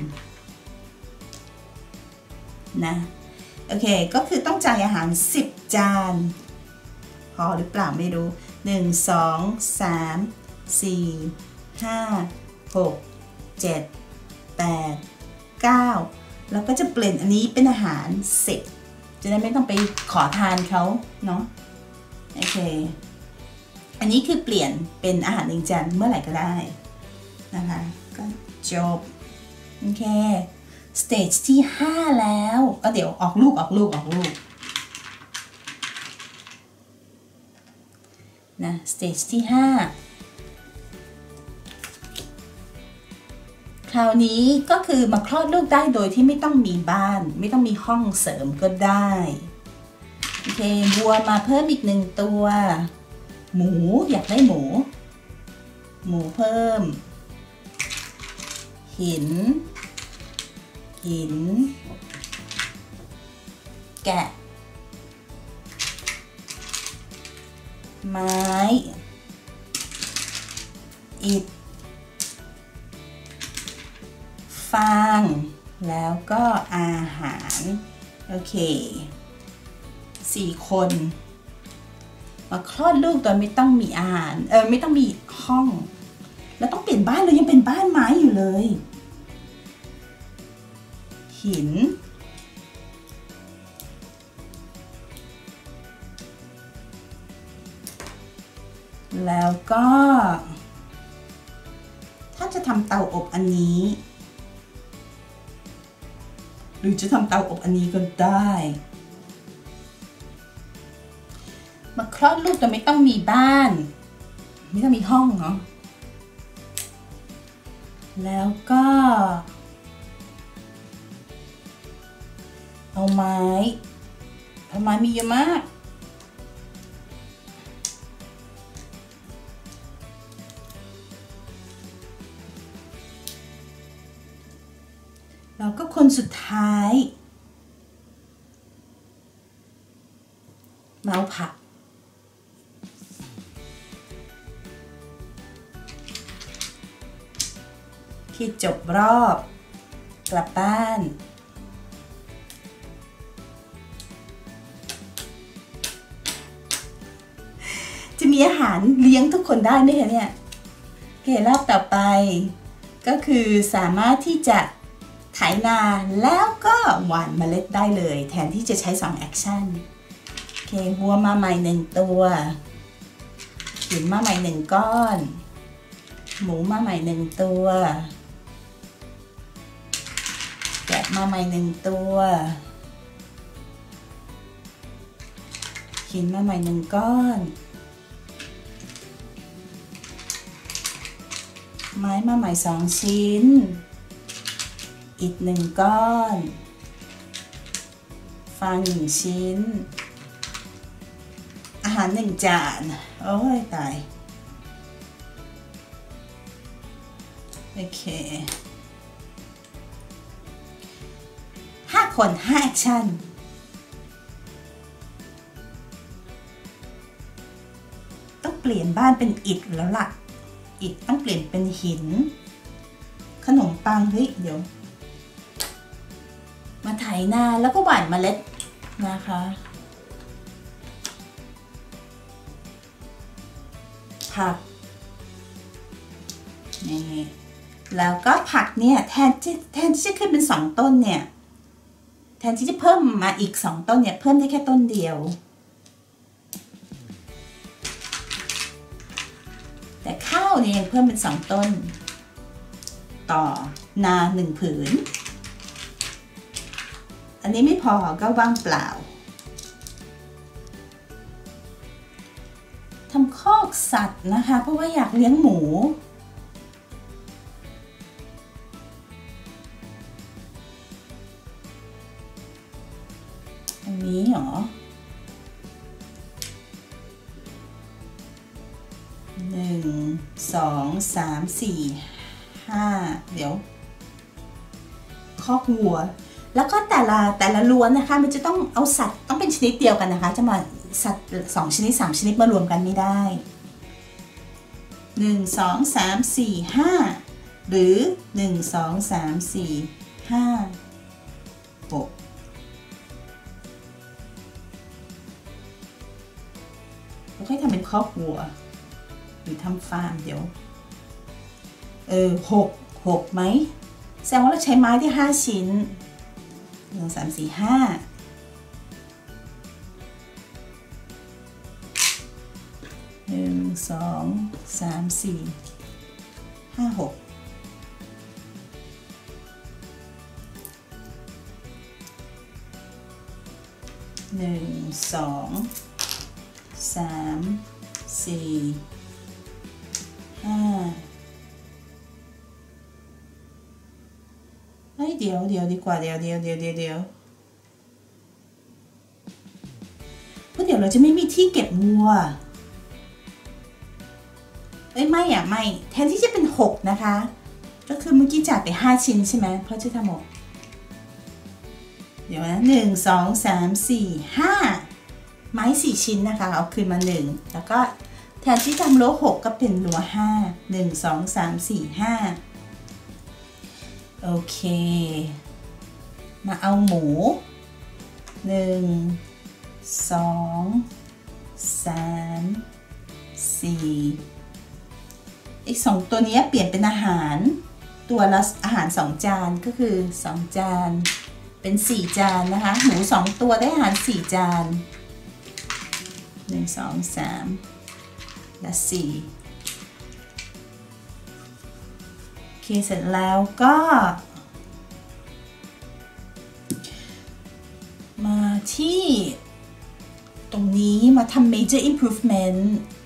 นะโอเคก็คือต้องจ่ายอาหารสิบจานพอหรือเปล่าไม่รู้หนึ่ง สอง สาม สี่ ห้า หก เจ็ด แปด เก้าแล้วก็จะเปลี่ยนอันนี้เป็นอาหารสิบจะได้ไม่ต้องไปขอทานเขาเนาะโอเคอันนี้คือเปลี่ยนเป็นอาหารหนึ่งจานเมื่อไหร่ก็ได้นะคะก็จบโอเคสเตจที่ห้าแล้วก็เดี๋ยวออกลูกออกลูกออกลูกนะสเตจที่ห้าคราวนี้ก็คือมาคลอดลูกได้โดยที่ไม่ต้องมีบ้านไม่ต้องมีห้องเสริมก็ได้โอเควัวมาเพิ่มอีกหนึ่งตัวหมูอยากได้หมูหมูเพิ่มหินหินแกะไม้อิฐฟางแล้วก็อาหารโอเคสี่คนมาคลอดลูกโดยไม่ต้องมีอาหารเออไม่ต้องมีห้องแล้วต้องเปลี่ยนบ้านเลยยังเป็นบ้านไม้อยู่เลยหินแล้วก็ถ้าจะทำเตาอบอันนี้หรือจะทำเตาอบอันนี้ก็ได้มาคลอดลูกแต่ไม่ต้องมีบ้านไม่ต้องมีห้องเนาะแล้วก็เอาไม้เอาไม้มีเยอะมากแล้วก็คนสุดท้ายเมาส์ผักที่จบรอบกลับบ้านจะมีอาหารเลี้ยงทุกคนได้ไหมคะเนี่ยโอเครอบต่อไปก็คือสามารถที่จะไถนาแล้วก็หว่านเมล็ดได้เลยแทนที่จะใช้สองแอคชั่นโอเควัวมาใหม่หนึ่งตัวหินมาใหม่หนึ่งก้อนหมูมาใหม่หนึ่งตัวแกะมาใหม่หนึ่งตัวหินมาใหม่หนึ่งก้อนไม้มาใหม่สองชิ้นอิฐหนึ่งก้อนฟางหนึ่งชิ้นอาหารหนึ่งจานโอ้ยตายโอเคห้าคนห้าแอคชั่นต้องเปลี่ยนบ้านเป็นอิฐแล้วล่ะอิฐต้องเปลี่ยนเป็นหินขนมปังเฮ้ยเดี๋ยวมาไถนาแล้วก็หว่านเมล็ดนะคะผักนี่แล้วก็ผักเนี่ยแทนที่แทนที่จะขึ้นเป็นสองต้นเนี่ยแทนที่จะเพิ่มมาอีกสองต้นเนี่ยเพิ่มได้แค่ต้นเดียวแต่ข้าวเนี่ยยังเพิ่มเป็นสองต้นต่อนาหนึ่งผืนอันนี้ไม่พอก็ว่างเปล่าทำคอกสัตว์นะคะเพราะว่าอยากเลี้ยงหมูอันนี้เหรอหนึ่งสองสามสี่ห้าเดี๋ยวคอกวัวแล้วก็แต่ละแต่ละล้วนนะคะมันจะต้องเอาสัตว์ต้องเป็นชนิดเดียวกันนะคะจะมาสัตว์สองชนิดสามชนิดมารวมกันไม่ได้หนึ่งสองสามสี่ห้าหรือหนึ่งสองสามสี่ห้าหกแล้วค่อยทำเป็นคอกวัวหรือทำฟาร์มเดี๋ยวเออหกหกไหมแสดงว่าเราใช้ไม้ที่ห้าชิ้นหนึ่งสามสี่ห้าหนึ่งสองสามสี่ห้าหกหนึ่งสองสามสี่ห้าเฮ้ยเดี๋ยวเดี๋ยวดีกว่าเดี๋ยวเดี๋ยวเดี๋ยวเดี๋ยวเดี๋ยวเพราะเดี๋ยวเราจะไม่มีที่เก็บวัวเอ้ยไม่อ่ะไม่แทนที่จะเป็นหกนะคะก็คือเมื่อกี้จัดไปห้าชิ้นใช่ไหมเพราะจะทำหมดเดี๋ยวนะหนึ่งสองสามสี่ห้าไม้สี่ชิ้นนะคะเอาคืนมาหนึ่งแล้วก็แทนที่ทำรั้วหกก็เป็นรั้วห้าหนึ่งสองสามสี่ห้าโอเคมาเอาหมูหนึ่งสองสามสี่อีกสองตัวนี้เปลี่ยนเป็นอาหารตัวละอาหารสองจานก็คือสองจานเป็นสี่จานนะคะหมูสองตัวได้อาหารสี่จานหนึ่งสองสามและสี่โอเคเสร็จแล้วก็มาที่ตรงนี้มาทำ major improvement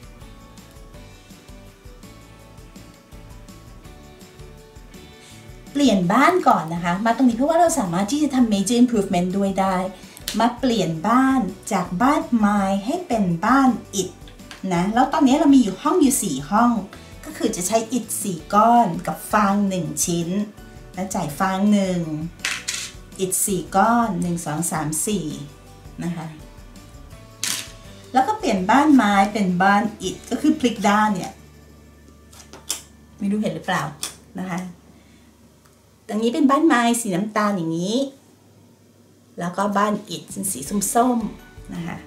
เปลี่ยนบ้านก่อนนะคะมาตรงนี้เพราะว่าเราสามารถที่จะทำ major improvement ด้วยได้มาเปลี่ยนบ้านจากบ้านไม้ให้เป็นบ้านอิฐนะแล้วตอนนี้เรามีอยู่ห้องอยู่สี่ห้องก็คือจะใช้อิฐสี่ก้อนกับฟางหนึ่งชิ้นแล้วจ่ายฟางหนึ่งอิฐสี่ก้อนหนึ่ง สอง สาม สี่นะคะแล้วก็เปลี่ยนบ้านไม้เป็นบ้านอิฐก็คือพลิกด้านเนี่ยไม่รู้เห็นหรือเปล่านะคะตรงนี้เป็นบ้านไม้สีน้ำตาลอย่างนี้แล้วก็บ้านอิฐเป็นสีส้มๆนะคะ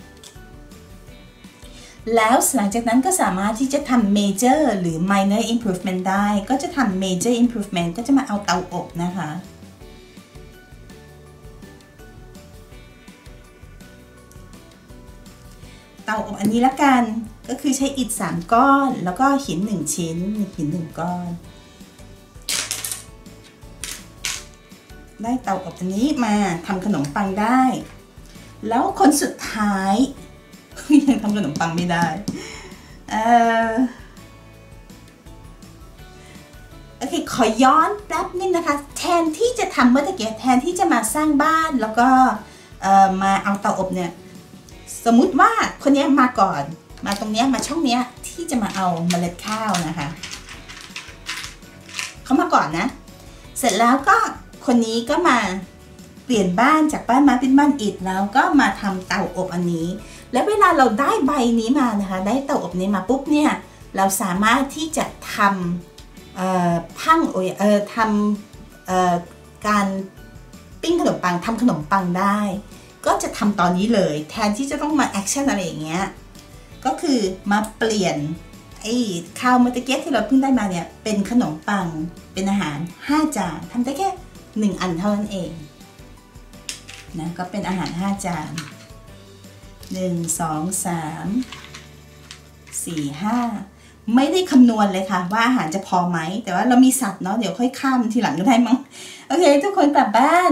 แล้วหลังจากนั้นก็สามารถที่จะทำ major หรือ minor improvement ได้ก็จะทำ major improvement ก็จะมาเอาเตาอบนะคะเตาอบอันนี้ละกันก็คือใช้อิฐสามก้อนแล้วก็หินหนึ่งชิ้นหินหนึ่งก้อนได้เตาอบอันนี้มาทำขนมปังได้แล้วคนสุดท้ายยังทำขนมปังไม่ได้เอ่อโอเคขอย้อนแป๊บนึงนะคะแทนที่จะทำเมื่อกี้แทนที่จะมาสร้างบ้านแล้วก็เอ่อมาเอาเตาอบเนี่ยสมมุติว่าคนนี้มาก่อนมาตรงนี้มาช่องนี้ที่จะมาเอาเมล็ดข้าวนะคะเขามาก่อนนะเสร็จแล้วก็คนนี้ก็มาเปลี่ยนบ้านจากบ้านไม้เป็นบ้านอิฐแล้วก็มาทำเตาอบอันนี้แล้วเวลาเราได้ใบนี้มานะคะได้เตาอบนี้มาปุ๊บเนี่ยเราสามารถที่จะทำพังโอยเออทำการปิ้งขนมปังทำขนมปังได้ก็จะทำตอนนี้เลยแทนที่จะต้องมาแอคชั่นอะไรอย่างเงี้ยก็คือมาเปลี่ยนไอ้ข้าวเมื่อกี้ที่เราเพิ่งได้มาเนี่ยเป็นขนมปังเป็นอาหารห้าจานทำได้แค่หนึ่งอันเท่านั้นเองนะก็เป็นอาหารห้าจานหนึ่ง สอง สาม สี่ ห้าไม่ได้คำนวณเลยค่ะว่าอาหารจะพอไหมแต่ว่าเรามีสัตว์เนาะเดี๋ยวค่อยข้ามทีหลังก็ได้มั้งโอเคทุกคนกลับบ้าน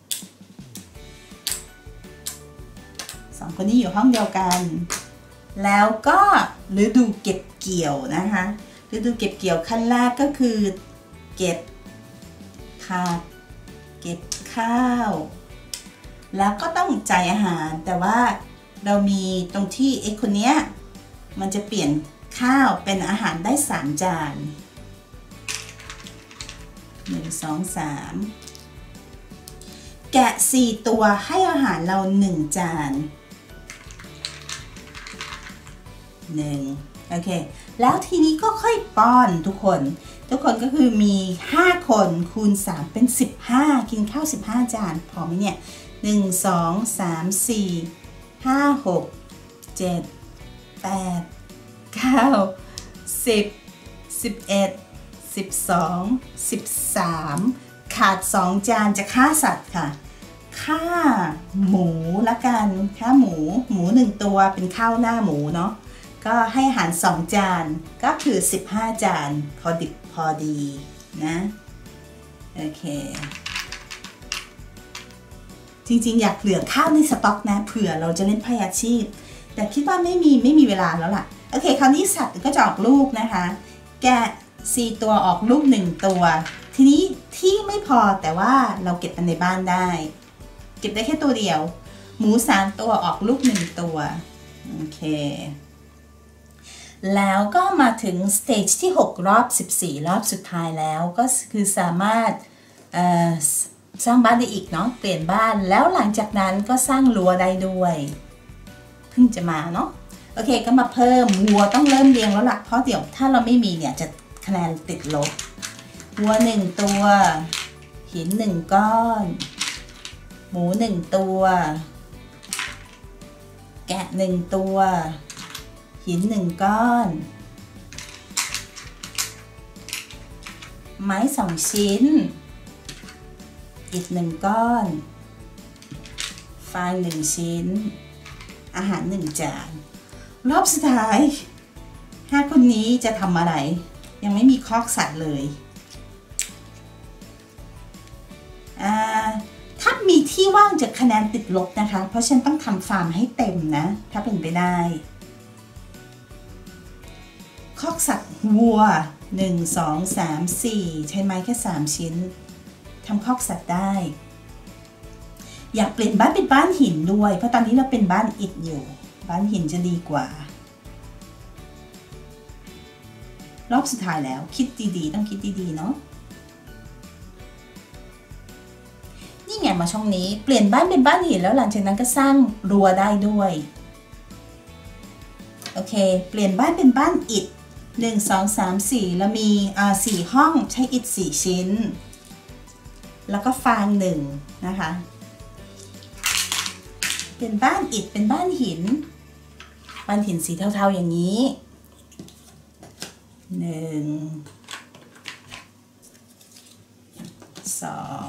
สองคนนี้อยู่ห้องเดียวกันแล้วก็ฤดูเก็บเกี่ยวนะคะฤดูเก็บเกี่ยวขั้นแรกก็คือเก็บขาดเก็บข้าวแล้วก็ต้องจ่ายอาหารแต่ว่าเรามีตรงที่ไอ้คนเนี้ยมันจะเปลี่ยนข้าวเป็นอาหารได้สามจานหนึ่ง สอง สามแกะสี่ตัวให้อาหารเราหนึ่งจานหนึ่งโอเคแล้วทีนี้ก็ค่อยป้อนทุกคนทุกคนก็คือมีห้าคนคูณสามเป็นสิบห้ากินข้าวสิบห้าจานพอไหมเนี่ยหนึ่ง สอง สาม สี่ ห้า หก เจ็ด แปด เก้า สิบ สิบเอ็ด สิบสอง สิบสามขาดสองจานจะฆ่าสัตว์ค่ะฆ่าหมูละกันฆ่าหมูหมูหนึ่งตัวเป็นข้าวหน้าหมูเนาะก็ให้อาหารสองจานก็คือสิบห้าจานพอดิบพอดีนะโอเคจริงๆอยากเหลือข้าวในสต็อกนะเผื่อเราจะเล่นไพ่อาชีพแต่คิดว่าไม่มีไม่มีเวลาแล้วล่ะโอเคคราวนี้สัตว์ก็จะออกลูกนะคะแกะสี่ตัวออกลูกหนึ่งตัวทีนี้ที่ไม่พอแต่ว่าเราเก็บมันในบ้านได้เก็บได้แค่ตัวเดียวหมูสามตัวออกลูกหนึ่งตัวโอเคแล้วก็มาถึงสเตจที่หกรอบสิบสี่รอบสุดท้ายแล้วก็คือสามารถสร้างบ้านได้อีกเนาะเปลี่ยนบ้านแล้วหลังจากนั้นก็สร้างรั้วได้ด้วยเพิ่งจะมาเนาะโอเคก็มาเพิ่มวัวต้องเริ่มเลี้ยงแล้วล่ะเพราะเดี๋ยวถ้าเราไม่มีเนี่ยจะคะแนนติดลบวัวหนึ่งตัวหินหนึ่งก้อนหมูหนึ่งตัวแกะหนึ่งตัวหินหนึ่งก้อนไม้สองชิ้นอิฐหนึ่งก้อนฟางหนึ่งชิ้นอาหารหนึ่งจานรอบสุดท้ายห้าคนนี้จะทำอะไรยังไม่มีคอกสัตว์เลยถ้ามีที่ว่างจะคะแนนติดลบนะคะเพราะฉันต้องทำฟาร์มให้เต็มนะถ้าเป็นไปได้คอกสัตว์วัวหนึ่ง สอง สาม สี่ใช้ไม้แค่สามชิ้นทำคอกสัตว์ได้อยากเปลี่ยนบ้านเป็นบ้านหินด้วยเพราะตอนนี้เราเป็นบ้านอิฐอยู่บ้านหินจะดีกว่ารอบสุดท้ายแล้วคิดดีๆต้องคิดดีๆเนาะนี่ไงมาช่องนี้เปลี่ยนบ้านเป็นบ้านหินแล้วหลังจากนั้นก็สร้างรั้วได้ด้วยเคเปลี่ยนบ้านเป็นบ้านอิฐหนึ่ง สอง สาม สี่แล้วมีอ่าสี่ห้องใช้อิฐสี่ชิ้นแล้วก็ฟางหนึ่งนะคะเป็นบ้านอิฐเป็นบ้านหินบ้านหินสีเทาๆอย่างนี้หนึ่งสอง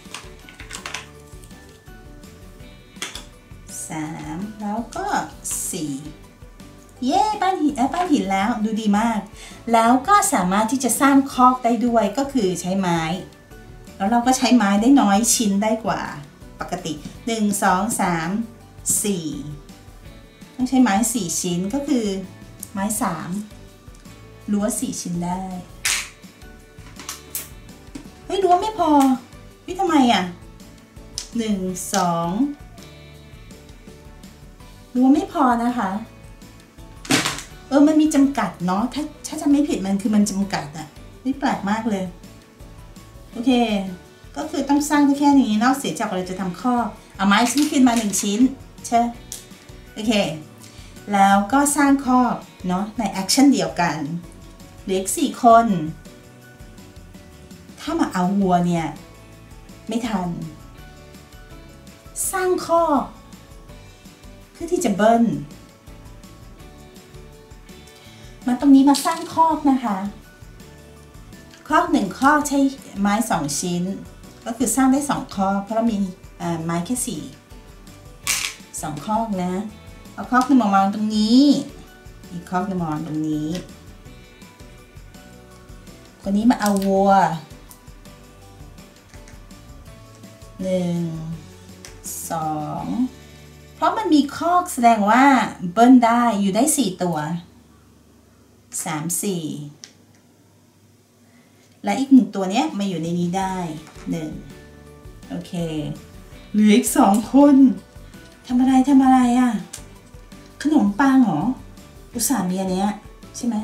สามแล้วก็สี่เย้บ้านหินเอ้บ้านหินแล้วดูดีมากแล้วก็สามารถที่จะสร้างคอกได้ด้วยก็คือใช้ไม้แล้วเราก็ใช้ไม้ได้น้อยชิ้นได้กว่าปกติหนึ่ง สอง สาม สี่ต้องใช้ไม้สี่ชิ้นก็คือไม้สามรั้วสี่ชิ้นได้เฮ้ยรั้วไม่พอนี่ทำไมอ่ะหนึ่ง สองรั้วไม่พอนะคะเออมันมีจำกัดเนาะถ้าถ้าจำไม่ผิดมันคือมันจำกัดอะนี่แปลกมากเลยโอเคก็คือต้องสร้างแค่นี้นอกเสียจากเราจะทำข้อเอาไม้ชิ้นขึ้นมาหนึ่งชิ้นใช่โอเคแล้วก็สร้างข้อเนาะในแอคชั่นเดียวกันเหลืออีกสี่คนถ้ามาเอาวัวเนี่ยไม่ทันสร้างข้อเพื่อที่จะเบิ้ลมาตรงนี้มาสร้างคอกนะคะคอกหนึ่งคอกใช้ไม้สองชิ้นก็คือสร้างได้สองคอกเพราะเรามีไม้แค่สี่สองคอกนะเอาคอกหนึ่งมาวางตรงนี้อีกคอกหนึ่งมาวางตรงนี้คนนี้มาเอาวัวหนึ่งสองเพราะมันมีคอกแสดงว่าเบิ้ลได้อยู่ได้สี่ตัวสาม สี่และอีกหนึ่งตัวเนี้ยมาอยู่ในนี้ได้หนึ่งโอเคเหลืออีกสองคนทำอะไรทำอะไรอ่ะขนมปังเหรออุตส่าห์มีอันเนี้ยใช่ไหม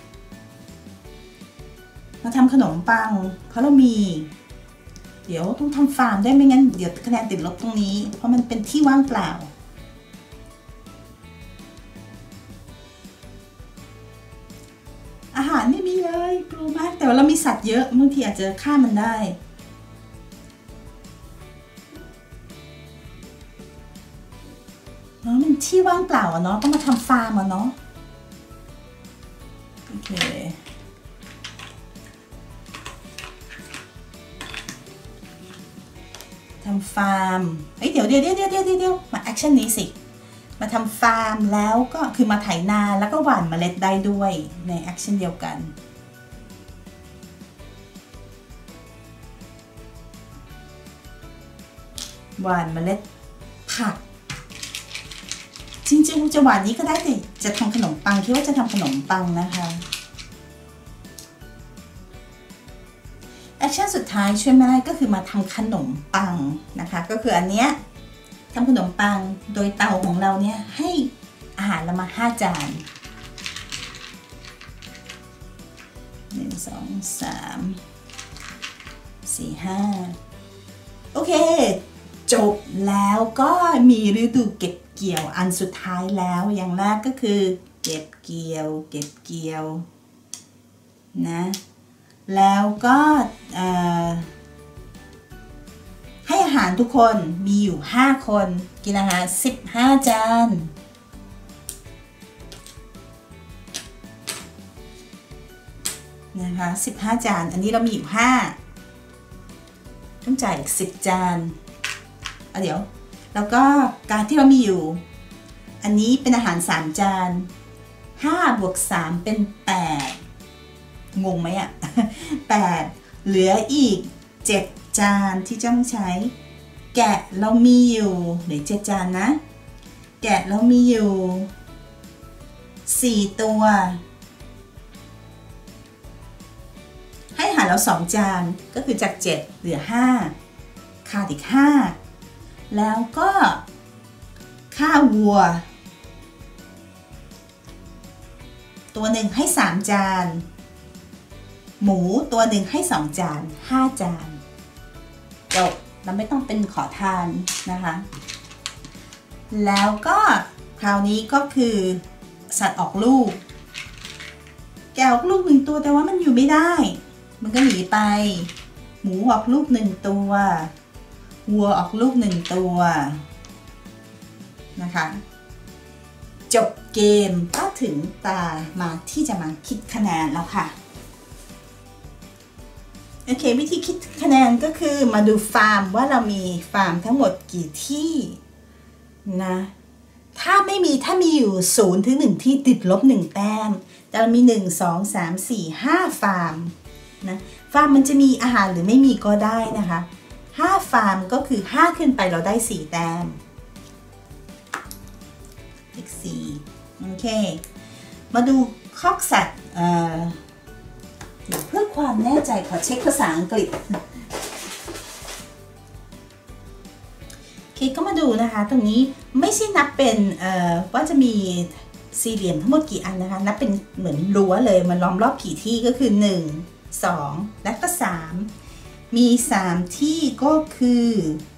มาทำขนมปังเพราะเรามีเดี๋ยวต้องทำฟาร์มได้ไม่งั้นเดี๋ยวคะแนนติดลบตรงนี้เพราะมันเป็นที่ว่างเปล่าอาหารไม่มีเลยกลัวมากแต่ว่าเรามีสัตว์เยอะบางทีอาจจะฆ่ามันได้เนาะมันที่ว่างเปล่าอะเนาะต้องมาทำฟาร์มอะเนาะโอเคทำฟาร์มเฮ้ยเดี๋ยวเดี๋ยวเดี๋ยวเดี๋ยวเดี๋ยวมาแอคชั่นนี้สิมาทำฟาร์มแล้วก็คือมาไถนาแล้วก็หว่านเมล็ดได้ด้วยในแอคชั่นเดียวกันหว่านเมล็ดผักจริงๆจะหว่านนี้ก็ได้แต่จะทำขนมปังคิดว่าจะทำขนมปังนะคะแอคชั่นสุดท้ายช่วยไม่ได้ก็คือมาทำขนมปังนะคะก็คืออันเนี้ยทำขนมปังโดยเตาของเราเนี่ยให้อาหารเรามาห้าจานหนึ่ง สอง สาม สี่ ห้าโอเคจบแล้วก็มีฤดูเก็บเกี่ยวอันสุดท้ายแล้วอย่างแรกก็คือเก็บเกี่ยวเก็บเกี่ยวนะแล้วก็ให้อาหารทุกคนมีอยู่ห้าคนกินอาหารสิบห้าจานนะคะสิบห้าจานอันนี้เรามีอยู่ห้าต้องจ่ายอีกสิบจานเอาเดี๋ยวแล้วก็การที่เรามีอยู่อันนี้เป็นอาหารสามจานห้าบวกสามเป็นแปดงงไหมอ่ะแปดเหลืออีกเจ็ดจานที่จะต้องใช้แกะเรามีอยู่เหลือเจ็ดจานนะแกะเรามีอยู่สี่ตัวให้อาหารเราสองจานก็คือจากเจ็ดเหลือห้าขาดอีกห้าแล้วก็ข้าววัวตัวหนึ่งให้สามจานหมูตัวหนึ่งให้สองจานห้าจานจบเราไม่ต้องเป็นขอทานนะคะแล้วก็คราวนี้ก็คือสัตว์ออกลูกแกะออกลูกหนึ่งตัวแต่ว่ามันอยู่ไม่ได้มันก็หนีไปหมูออกลูกหนึ่งตัววัวออกลูกหนึ่งตัวนะคะจบเกมก็ถึงตามาที่จะมาคิดคะแนนแล้วค่ะโอเควิธีคิดคะแนนก็คือมาดูฟาร์มว่าเรามีฟาร์มทั้งหมดกี่ที่นะถ้าไม่มีถ้ามีอยู่ศูนย์ถึงหนึ่งที่ติดลบหนึ่งแต้มแต่เรามีหนึ่ง สอง สาม สี่ ห้าฟาร์มนะฟาร์มมันจะมีอาหารหรือไม่มีก็ได้นะคะห้าฟาร์มก็คือห้าขึ้นไปเราได้สี่แต้มอีกสี่โอเคมาดูคอกสัตว์เอ่อเพื่อความแน่ใจขอเช็คภาษาอังกฤษโอเคก็มาดูนะคะตรงนี้ไม่ใช่นับเป็นเอ่อว่าจะมีสี่เหลี่ยมทั้งหมดกี่อันนะคะนับเป็นเหมือนรั้วเลยมันล้อมรอบกี่ที่ก็คือหนึ่ง สองและก็สามมีสามที่ก็คือ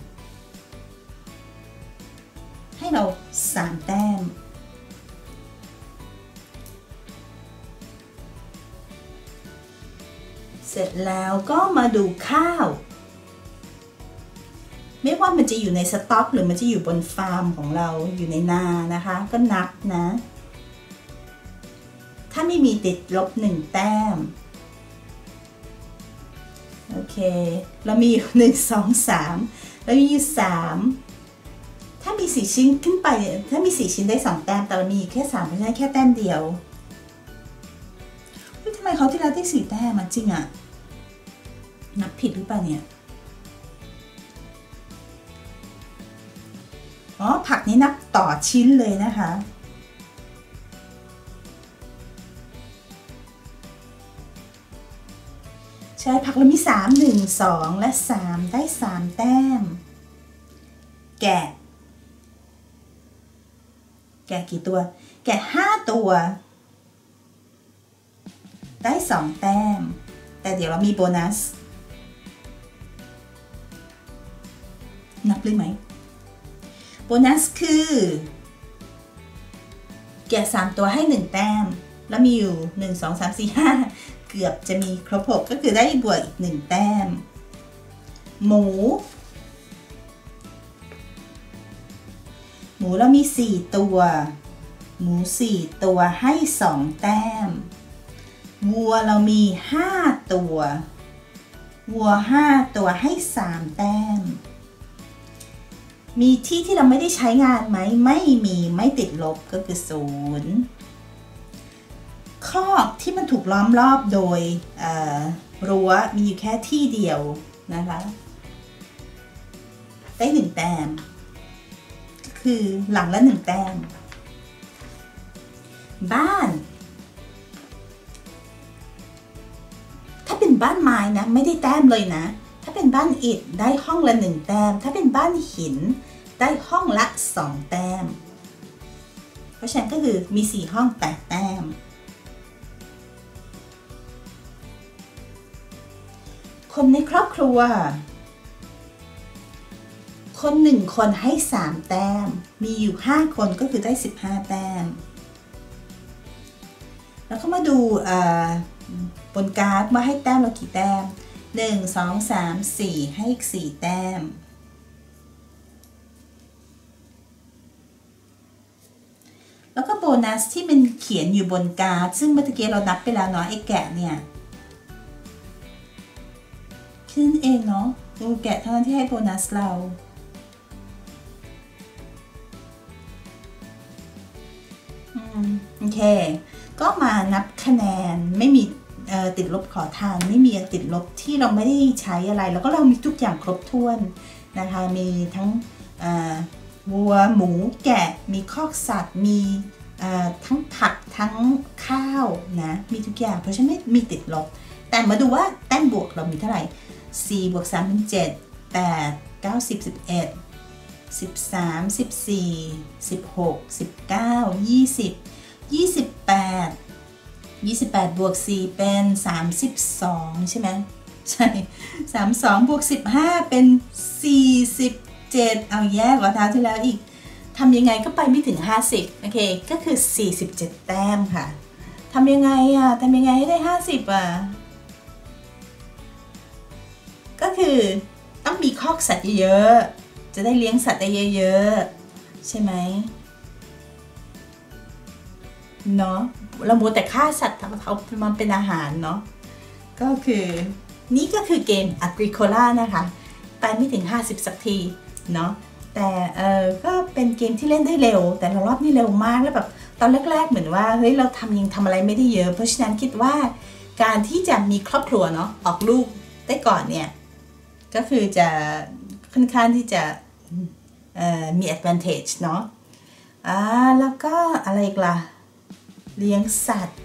ให้เราสามแต้มเสร็จแล้วก็มาดูข้าวไม่ว่ามันจะอยู่ในสต็อกหรือมันจะอยู่บนฟาร์มของเราอยู่ในนานะคะก็นับนะถ้าไม่มีติดลบหนึ่งแต้มโอเคเรามีอยู่หนึ่ง สอง สามแล้วมีอยู่สามถ้ามีสี่ชิ้นขึ้นไปถ้ามีสี่ชิ้นได้สองแต้มแต่เรามีแค่สามเพราะฉะนั้นแค่แต้มเดียวทำไมเขาที่เราได้สี่แต้มจริงอะนับผิดหรือเปล่าเนี่ยอ๋อผักนี้นับต่อชิ้นเลยนะคะใช่ผักเรามีสาม หนึ่ง สองและสามได้สามแต้มแกะแกะกี่ตัวแกะห้าตัวได้สองแต้มแต่เดี๋ยวเรามีโบนัสนับเลยไหมโบนัสคือแกะสามตัวให้หนึ่งแต้มแล้วมีอยู่หนึ่ง สอง สาม สี่ ห้าเกือบจะมีครบหกก็คือได้บวกอีกหนึ่งแต้มหมูหมูเรามีสี่ตัวหมูสี่ตัวให้สองแต้มวัวเรามีห้าตัววัวห้าตัวให้สามแต้มมีที่ที่เราไม่ได้ใช้งานไหมไม่มีไม่ติดลบก็คือศูนย์คอกที่มันถูกล้อมรอบโดยรั้วมีอยู่แค่ที่เดียวนะคะได้หนึ่งแต้มคือหลังละหนึ่งแต้มบ้านถ้าเป็นบ้านไม้นะไม่ได้แต้มเลยนะถ้าเป็นบ้านอิฐได้ห้องละหนึ่งแต้มถ้าเป็นบ้านหินได้ห้องละสองแต้มเพราะฉะนั้นก็คือมีสี่ห้องแปดแต้มคนในครอบครัวคนหนึ่งคนให้สามแต้มมีอยู่ห้าคนก็คือได้สิบห้าแต้มแล้วก็มาดูบนการ์ดว่าให้แต้มเรากี่แต้มหนึ่ง สอง สาม สี่ให้อีกสี่แต้มแล้วก็โบนัสที่มันเขียนอยู่บนการ์ดซึ่งเมื่อกี้เรานับไปแล้วเนาะไอ้แกะเนี่ยขึ้นเองเนาะดูแกะเท่านั้นที่ให้โบนัสเราโอเคก็มานับคะแนนไม่มีติดลบขอทานไม่มีติดลบที่เราไม่ได้ใช้อะไรแล้วก็เรามีทุกอย่างครบถ้วนนะคะมีทั้งวัวหมูแกะมีคอกสัตว์มีทั้งผักทั้งข้าวนะมีทุกอย่างเพราะฉะนั้นไม่มีติดลบแต่มาดูว่าแต้มบวกเรามีเท่าไหร่สี่บวกสามเป็นเจ็ด แปด เก้า สิบ สิบเอ็ด สิบสาม สิบสี่ สิบหก สิบเก้า ยี่สิบ ยี่สิบแปด ยี่สิบแปดบวกสี่เป็นสามสิบสองใช่ไหมใช่สามสิบสองบวกสิบห้าเป็นสี่สิบเจ็ดเอาแยกกว่าท้าที่แล้วอีกทำยังไงก็ไปไม่ถึงห้าสิบโอเคก็คือสี่สิบเจ็ดแต้มค่ะทำยังไงอ่ะทำยังไงให้ได้ห้าสิบอ่ะก็คือต้องมีคอกสัตว์เยอะๆจะได้เลี้ยงสัตว์ได้เยอะๆใช่ไหมเนาะเราโมแต่ฆ่าสัตว์ทำเขามันเป็นอาหารเนาะก็คือนี่ก็คือเกม Agricola นะคะไปไม่ถึงห้าสิบสักทีเนาะแต่เออก็เป็นเกมที่เล่นได้เร็วแต่ละรอบนี่เร็วมากแล้วแบบตอนแรกๆเหมือนว่าเฮ้ยเราทำยังทำอะไรไม่ได้เยอะเพราะฉะนั้นคิดว่าการที่จะมีครอบครัวเนาะออกลูกได้ก่อนเนี่ยก็คือจะค่อนข้างที่จะมี advantage เนาะอ่าแล้วก็อะไรอีกล่ะเลี้ยงสัตว์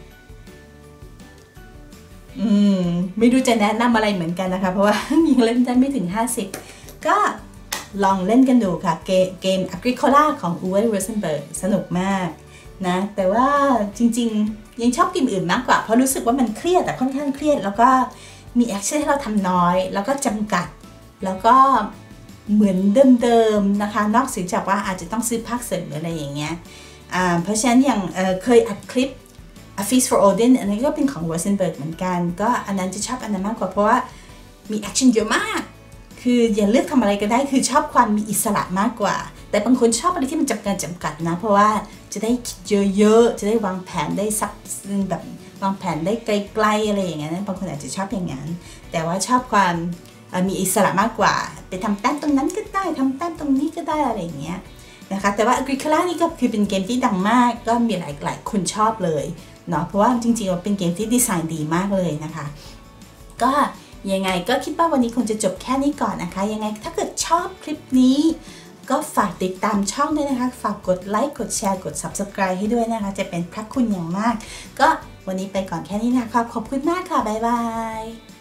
อืมไม่รู้จะแนะนำอะไรเหมือนกันนะคะเพราะว่ายังเล่นได้ไม่ถึงห้าสิบก็ลองเล่นกันดูค่ะเกมเกม Agricola ของ Uwe Rosenberg สนุกมากนะแต่ว่าจริงๆยังชอบเกมอื่นมากกว่าเพราะรู้สึกว่ามันเครียดแต่ค่อนข้างเครียดแล้วก็มีแอคชั่นให้เราทำน้อยแล้วก็จำกัดแล้วก็เหมือนเดิมๆนะคะนอกจากว่าอาจจะต้องซื้อภาคเสริมอะไรอย่างเงี้ยเพราะฉะนั้นอย่าง เ, เคยอัดคลิป A Feast for Odin อันนี้ก็เป็นของ Rosenberg เหมือนกันก็อันนั้นจะชอบอันนั้นมากกว่าเพราะว่ามีแอคชั่นเยอะมากคืออย่าเลือกทำอะไรก็ได้คือชอบความมีอิสระมากกว่าแต่บางคนชอบอะไรที่มันจำกัดจำกัดนะเพราะว่าจะได้คิดเยอะๆจะได้วางแผนได้ซักแบบวางแผนได้ไกลๆอะไรอย่างเงี้ยบางคนอาจจะชอบอย่างนั้นแต่ว่าชอบความมีอิสระมากกว่าไปทำแต้มตรงนั้นก็ได้ทำแต้มตรงนี้ก็ได้อะไรอย่างเงี้ยนะคะแต่ว่า Agricola นี่ก็คือเป็นเกมที่ดังมากก็มีหลายหลายคนชอบเลยเนาะเพราะว่าจริงๆเป็นเกมที่ดีไซน์ดีมากเลยนะคะก็ยังไงก็คิดว่าวันนี้คงจะจบแค่นี้ก่อนนะคะยังไงถ้าเกิดชอบคลิปนี้ก็ฝากติดตามช่องด้วยนะคะฝากกดไลค์กดแชร์กด Subscribe ให้ด้วยนะคะจะเป็นพระคุณอย่างมากก็วันนี้ไปก่อนแค่นี้นะคะขอบคุณมากค่ะบ๊ายบาย